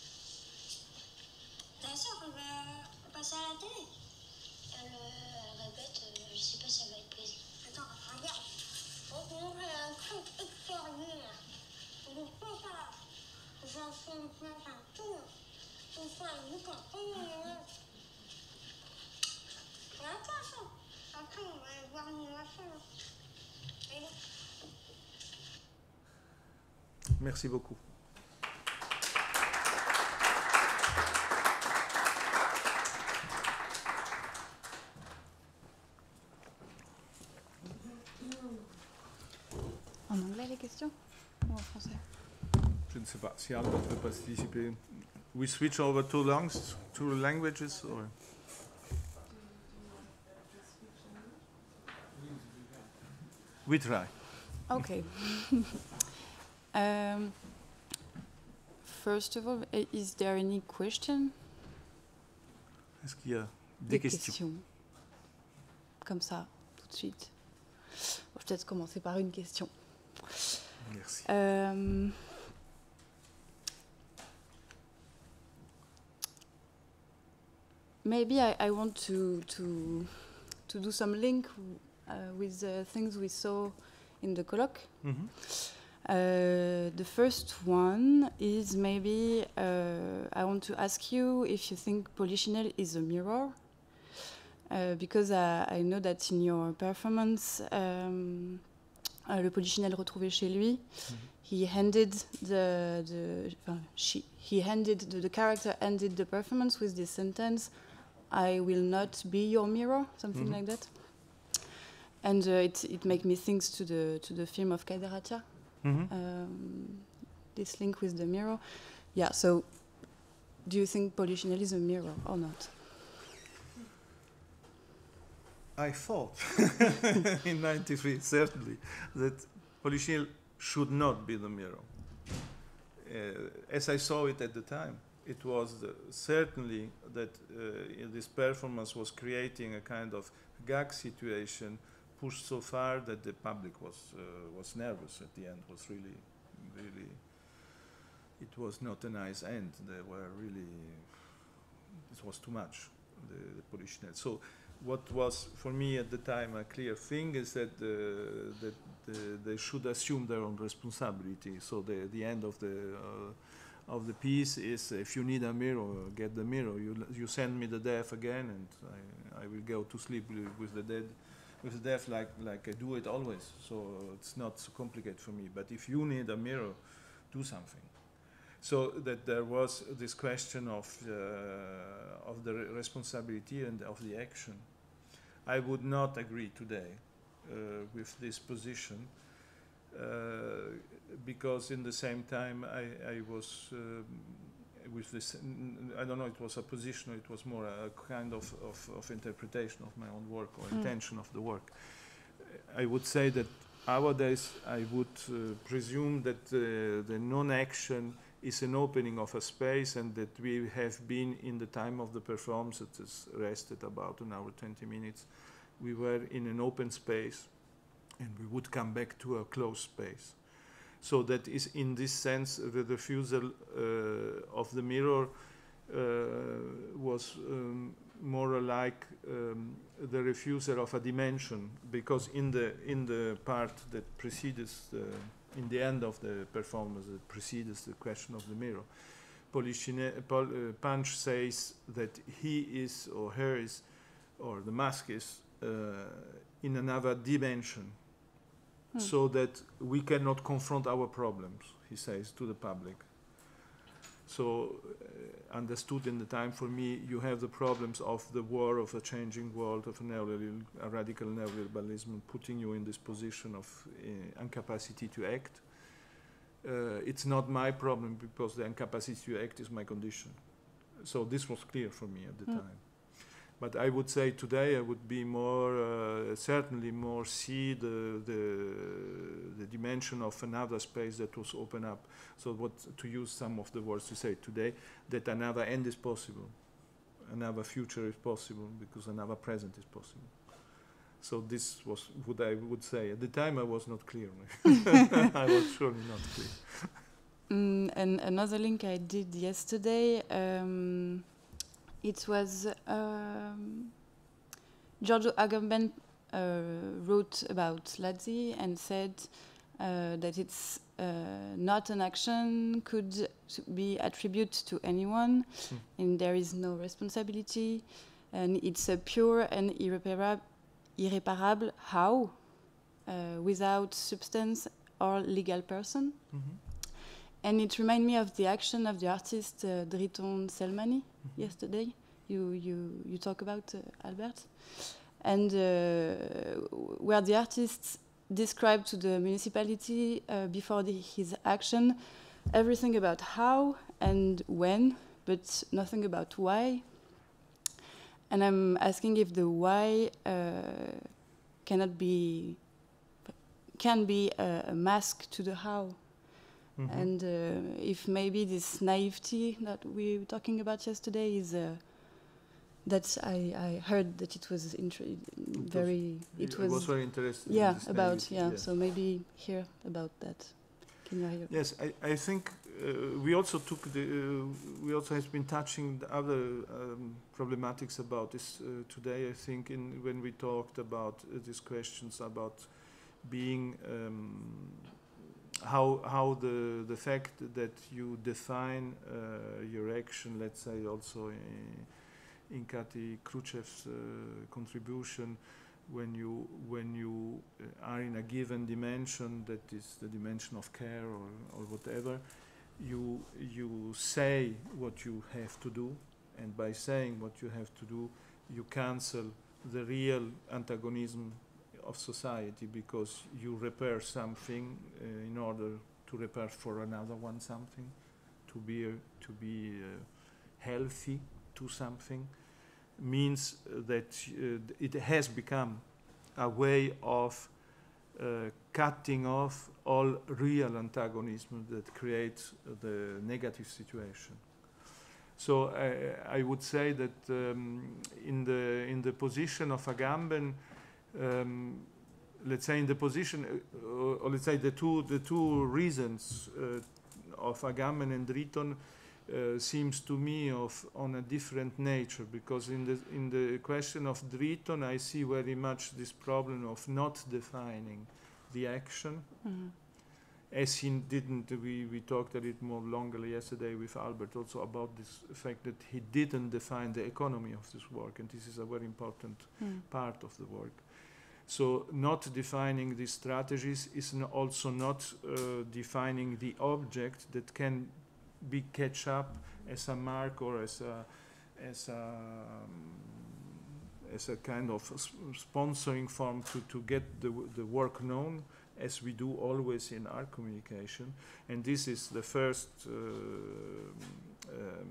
Ta soeur, elle va passer à la télé. Elle répète, je sais pas si elle va être prise. Attends, regarde. On te montre un truc extérieur. On ne peut pas. J'en fais un tour. On fait un boucan. Attention. Après, on va voir une machin. Allez. Merci beaucoup. En anglais les questions ou en français? Je ne sais pas si Albert veut participer. We switch over to languages or? We try. Okay. First of all, is there any question? Est-ce qu'il y a des questions? Comme ça, tout de suite. On va peut-être commencer par une question. Merci. Maybe I want to do some link with the things we saw in the colloque. Mhm. The first one is maybe I want to ask you if you think Polichinelle is a mirror, because I know that in your performance, le Polichinelle retrouvé chez lui, he handed the character ended the performance with this sentence, "I will not be your mirror," something like that. And it makes me think to the film of Kader Attia. This link with the mirror. Yeah, so do you think Polichinelle is a mirror or not? I thought in '93 certainly that Polichinelle should not be the mirror. As I saw it at the time, it was certainly that this performance was creating a kind of gag situation pushed so far that the public was nervous at the end. Was really, it was not a nice end. They were really, it was too much, the Polichinelle. So what was for me at the time a clear thing is that they should assume their own responsibility. So the end of the piece is, if you need a mirror, get the mirror. You send me the deaf again, and I will go to sleep with the dead. With the deaf, like I do it always, so it's not so complicated for me. But if you need a mirror, do something. So that there was this question of the responsibility and of the action. I would not agree today with this position because in the same time I was with this, I don't know, it was a position or it was more a kind of interpretation of my own work or intention of the work. I would say that nowadays I would presume that the non-action is an opening of a space, and that we have been in the time of the performance that is rested about an hour, 20 minutes. We were in an open space, and we would come back to a closed space. So that is, in this sense, the refusal of the mirror was more like the refusal of a dimension, because in the part that precedes in the end of the performance that precedes the question of the mirror, Punch says that he is, or her is, or the mask is in another dimension, so that we cannot confront our problems, he says to the public. So understood in the time, for me, you have the problems of the war, of a changing world, of a radical neoliberalism, putting you in this position of incapacity to act. It's not my problem, because the incapacity to act is my condition. So this was clear for me at the time. But I would say today I would be more, certainly more see the dimension of another space that was open up. So what, to use some of the words to say today, that another end is possible, another future is possible, because another present is possible. So this was what I would say. At the time I was not clear. I was surely not clear. And another link I did yesterday, it was Giorgio Agamben wrote about Lazzi and said that it's not an action could be attributed to anyone, and there is no responsibility, and it's a pure and irreparable how, without substance or legal person. And it reminded me of the action of the artist Driton Selmani yesterday. You talk about Albert, and where the artist described to the municipality before his action everything about how and when, but nothing about why. And I'm asking if the why can be a mask to the how. And if maybe this naivety that we were talking about yesterday is that I heard that it was very interesting. Yeah, about So maybe hear about that. Can you hear? Yes, I think we also took we also have been touching the other problematics about this today. I think when we talked about these questions about being. How the fact that you define your action, let's say also in Kati Khrushchev's contribution, when you are in a given dimension, that is the dimension of care or whatever, you say what you have to do, and by saying what you have to do, you cancel the real antagonism of society, because you repair something in order to repair for another one something, to be healthy to something, means that it has become a way of cutting off all real antagonism that creates the negative situation. So I would say that in the position of Agamben, let's say in the position, or let's say the two reasons of Agamben and Driton seems to me on a different nature, because in the question of Driton I see very much this problem of not defining the action, as he didn't. We talked a little more longer yesterday with Albert also about this fact that he didn't define the economy of this work, and this is a very important part of the work. So not defining these strategies is also not defining the object that can be catch up as a mark or as a kind of sponsoring form to get the work known, as we do always in art communication. And this is the first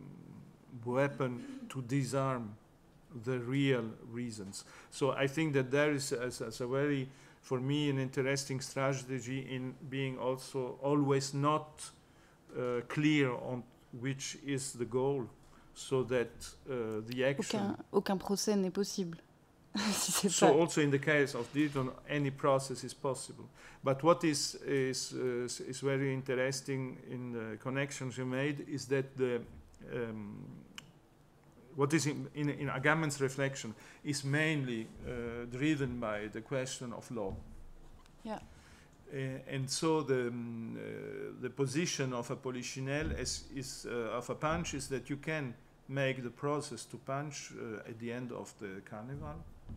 weapon to disarm the real reasons. So I think that there is as a very, for me, an interesting strategy in being also always not clear on which is the goal, so that the action... Aucun procès n'est possible. Si c'est So pas... also in the case of Drayton, any process is possible. But what is very interesting in the connections you made is that the what is in Agamben's reflection is mainly driven by the question of law. Yeah. And so the position of a polichinelle is of a punch is that you can make the process to punch at the end of the carnival.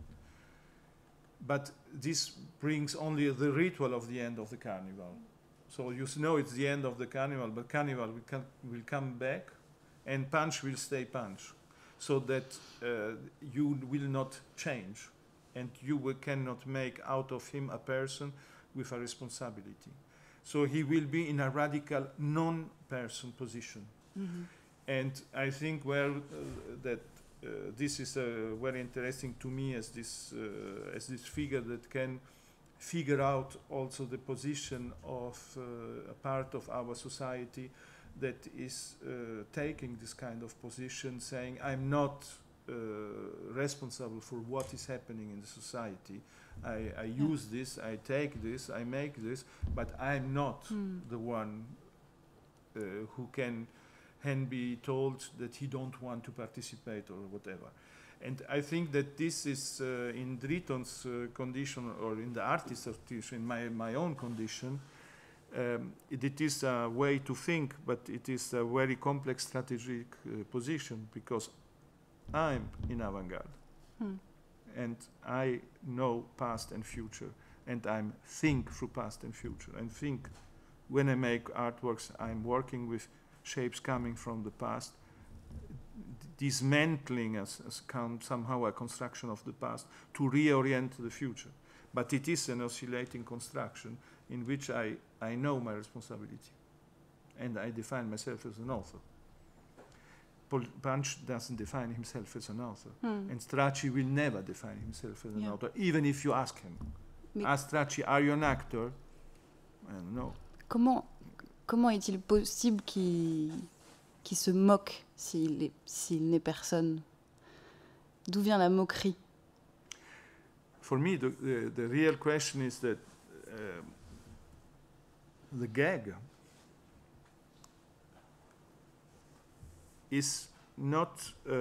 But this brings only the ritual of the end of the carnival. So you know it's the end of the carnival, but carnival will come back, and punch will stay punch, so that you will not change, and you cannot make out of him a person with a responsibility. So he will be in a radical non-person position. Mm-hmm. And I think that this is very interesting to me as this figure that can figure out also the position of a part of our society that is taking this kind of position, saying, I'm not responsible for what is happening in the society. I use this, I take this, I make this, but I'm not the one who can be told that he don't want to participate or whatever. And I think that this is in Drayton's condition, or in the artist's condition, in my own condition, it is a way to think, but it is a very complex strategic position, because I'm in avant-garde. And I know past and future, and I think through past and future. And think when I make artworks, I'm working with shapes coming from the past, dismantling as somehow a construction of the past to reorient the future. But it is an oscillating construction in which I know my responsibility, and I define myself as an author. Punch doesn't define himself as an author, and Strachey will never define himself as an author, even if you ask him. Ask Strachey, are you an actor? I don't know. Comment est-il possible qu'il se moque s'il n'est personne? D'où vient la moquerie? For me, the real question is that the gag is not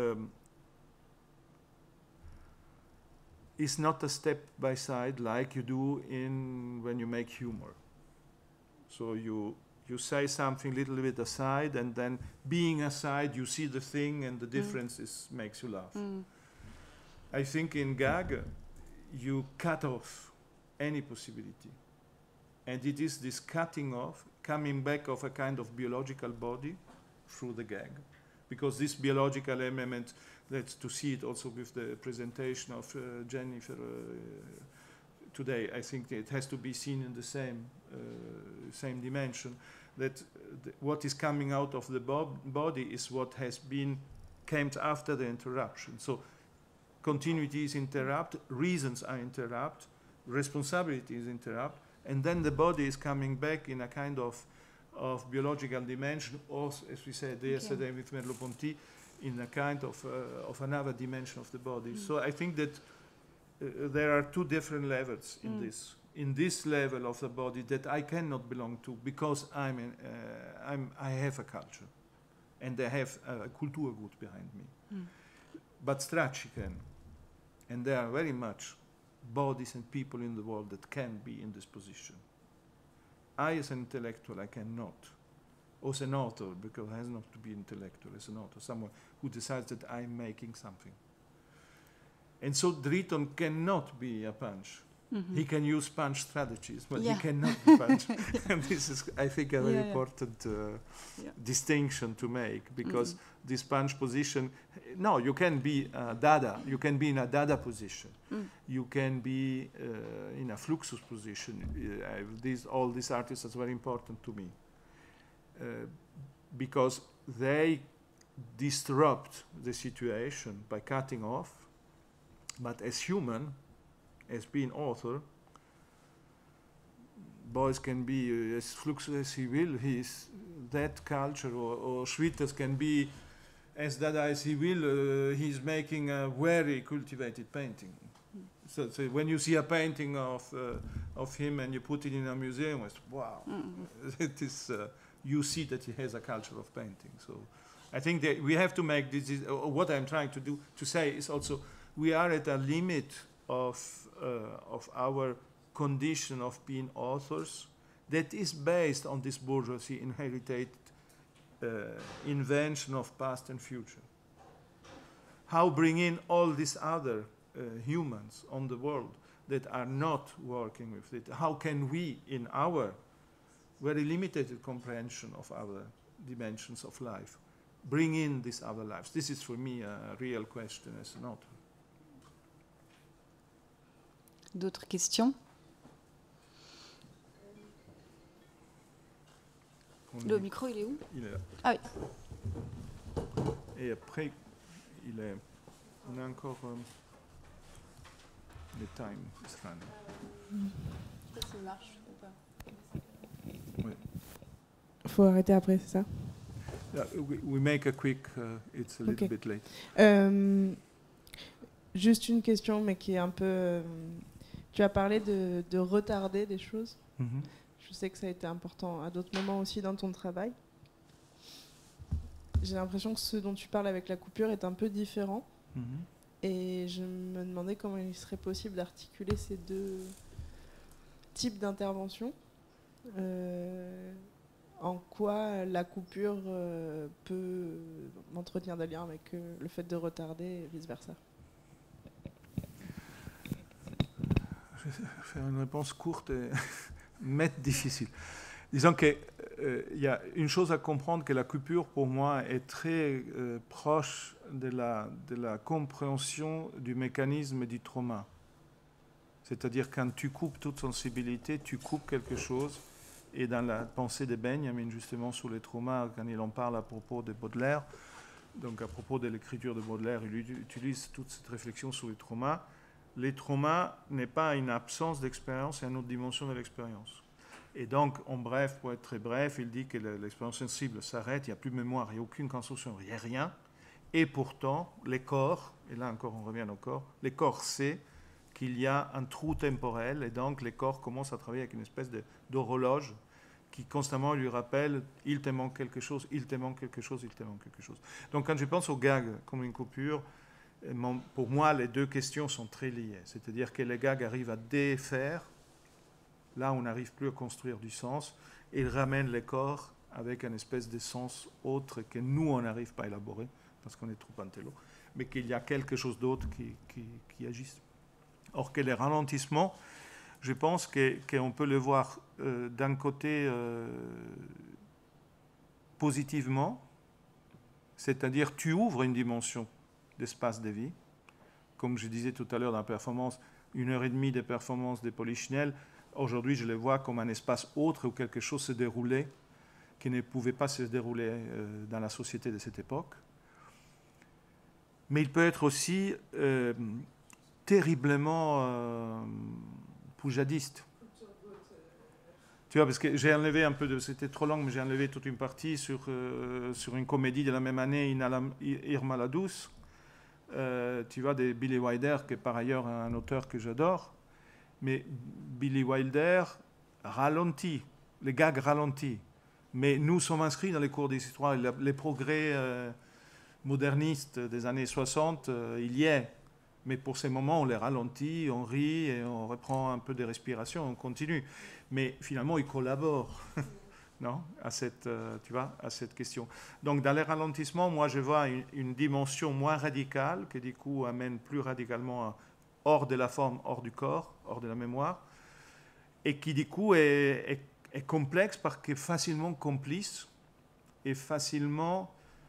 a step by side like you do when you make humor. So you say something a little bit aside, and then being aside, you see the thing, and the difference makes you laugh. I think in gag, you cut off any possibility. And it is this cutting off, coming back of a kind of biological body through the gag. Because this biological element, that's to see it also with the presentation of Jennifer today, I think it has to be seen in the same dimension, that what is coming out of the body is what came after the interruption. So continuity is interrupted, reasons are interrupted, responsibility is interrupted, and then the body is coming back in a kind of biological dimension, or as we said yesterday with Merleau-Ponty, in a kind of another dimension of the body. So I think that there are two different levels in this. In this level of the body that I cannot belong to, because I have a culture, and I have a Kulturgut behind me. But Strachey can, and there are very much bodies and people in the world that can be in this position. I, as an intellectual, I cannot. Or as an author, because I have not to be intellectual, as an author, someone who decides that I'm making something. And so Drayton cannot be a punch. He can use punch strategies, but he cannot be punch. And this is, I think, a very important distinction to make, because this punch position, no, you can be Dada, you can be in a Dada position, you can be in a Fluxus position. All these artists are very important to me, because they disrupt the situation by cutting off, but as human, as being author, Beuys can be as flux as he will, that culture, or Schwitters can be as Dada as he will, he's making a very cultivated painting. So when you see a painting of him and you put it in a museum, it's wow. It is, you see that he has a culture of painting. So I think that we have to make this, what I'm trying to say is also, we are at a limit of our condition of being authors that is based on this bourgeoisie inherited invention of past and future. How bring in all these other humans on the world that are not working with it? How can we, in our very limited comprehension of our dimensions of life, bring in these other lives? This is for me a real question as an author. D'autres questions? Le micro, il est où? Il est là. Ah oui. Et après, on a encore le time is running. Ça marche ou pas? Oui. Faut arrêter après, c'est ça? We make a quick, it's a little bit late. Juste une question, mais qui est un peu... tu as parlé de retarder des choses. Je sais que ça a été important à d'autres moments aussi dans ton travail. J'ai l'impression que ce dont tu parles avec la coupure est un peu différent. Et je me demandais comment il serait possible d'articuler ces deux types d'interventions. En quoi la coupure peut m'entretenir des liens avec le fait de retarder et vice-versa. Je vais faire une réponse courte et mais difficile. Disons qu'il y a une chose à comprendre, que la coupure pour moi est très proche de la compréhension du mécanisme du trauma. C'est-à-dire quand tu coupes toute sensibilité, tu coupes quelque chose. Et dans la pensée de Benjamin, justement, sur les traumas, quand il en parle à propos de Baudelaire, donc à propos de l'écriture de Baudelaire, il utilise toute cette réflexion sur les traumas. Les traumas n'est pas une absence d'expérience, c'est une autre dimension de l'expérience. Et donc, en bref, pour être très bref, il dit que l'expérience sensible s'arrête, il n'y a plus de mémoire, il n'y a aucune construction, il n'y a rien. Et pourtant, les corps, et là encore on revient au corps, les corps savent qu'il y a un trou temporel, et donc les corps commencent à travailler avec une espèce d'horloge qui constamment lui rappelle « il te manque quelque chose, il te manque quelque chose, il te manque quelque chose ». Donc quand je pense au gag comme une coupure, pour moi, les deux questions sont très liées. C'est-à-dire que les gags arrivent à défaire, là on n'arrive plus à construire du sens, et ils ramènent les corps avec une espèce de sens autre que nous, on n'arrive pas à élaborer, parce qu'on est trop intello, mais qu'il y a quelque chose d'autre qui agisse. Or que les ralentissements, je pense qu'on peut le voir d'un côté positivement, c'est-à-dire tu ouvres une dimension d'espace de vie. Comme je disais tout à l'heure dans la performance, 1h30 de performance de Polichinelle, aujourd'hui je le vois comme un espace autre où quelque chose se déroulait qui ne pouvait pas se dérouler dans la société de cette époque. Mais il peut être aussi terriblement poujadiste. Tu vois, parce que j'ai enlevé un peu c'était trop long, mais j'ai enlevé toute une partie sur une comédie de la même année, Irma la Douce. Tu vois, de Billy Wilder, qui est par ailleurs un auteur que j'adore. Mais Billy Wilder ralentit, les gags ralentis. Mais nous sommes inscrits dans les cours d'histoire, les progrès modernistes des années 60, il y est. Mais pour ces moments, on les ralentit, on rit et on reprend un peu de respiration, on continue. Mais finalement, ils collaborent non, à cette question. Donc, dans les ralentissements, moi, je vois une dimension moins radicale qui, du coup, amène plus radicalement hors de la forme, hors du corps, hors de la mémoire, et qui, du coup, est complexe parce qu'elle est facilement complice et facilement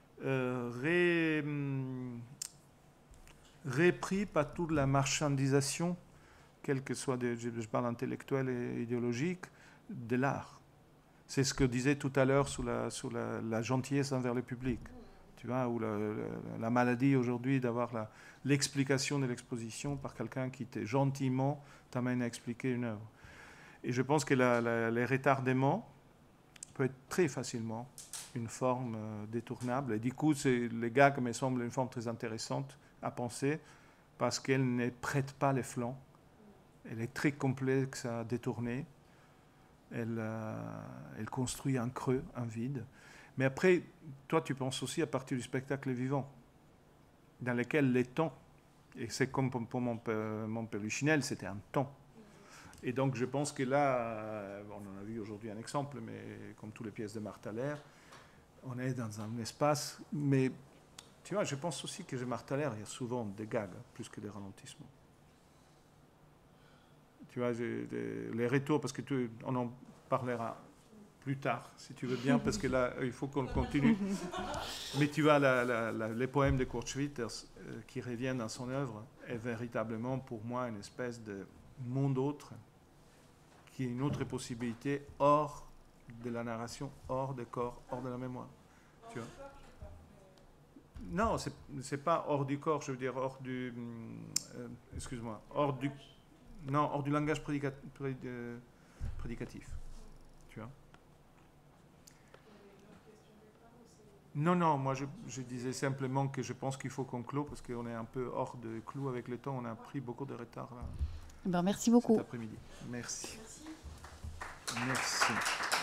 repris par toute la marchandisation, quelle que soit, je parle intellectuelle et idéologique, de l'art. C'est ce que disait tout à l'heure sur la gentillesse envers le public. Tu vois, ou la maladie aujourd'hui d'avoir l'explication de l'exposition par quelqu'un qui gentiment t'amène à expliquer une œuvre. Et je pense que les retardements peut être très facilement une forme détournable. Et du coup, les gags me semblent une forme très intéressante à penser parce qu'elle ne prête pas les flancs. Elle est très complexe à détourner. Elle construit un creux, un vide. Mais après, toi, tu penses aussi à partir du spectacle vivant, dans lequel les temps, et c'est comme pour mon Polichinelle, c'était un temps. Et donc, je pense que là, on en a vu aujourd'hui un exemple, mais comme toutes les pièces de Marthaler, on est dans un espace. Mais tu vois, je pense aussi que chez Marthaler, il y a souvent des gags, plus que des ralentissements. Tu vois, les retours, parce que on en parlera plus tard, si tu veux bien, parce que là, il faut qu'on continue. Mais tu vois, les poèmes de Kurt Schwitters qui reviennent dans son œuvre est véritablement, pour moi, une espèce de monde autre, qui est une autre possibilité hors de la narration, hors des corps, hors de la mémoire. Tu vois? Non, c'est pas hors du corps, je veux dire hors du... excuse-moi, hors du langage prédicatif. Tu vois? Non, moi je disais simplement que je pense qu'il faut qu'on clôt parce qu'on est un peu hors de clou avec le temps. On a pris beaucoup de retard là. Ben, merci beaucoup. Cet après-midi. Merci. Merci.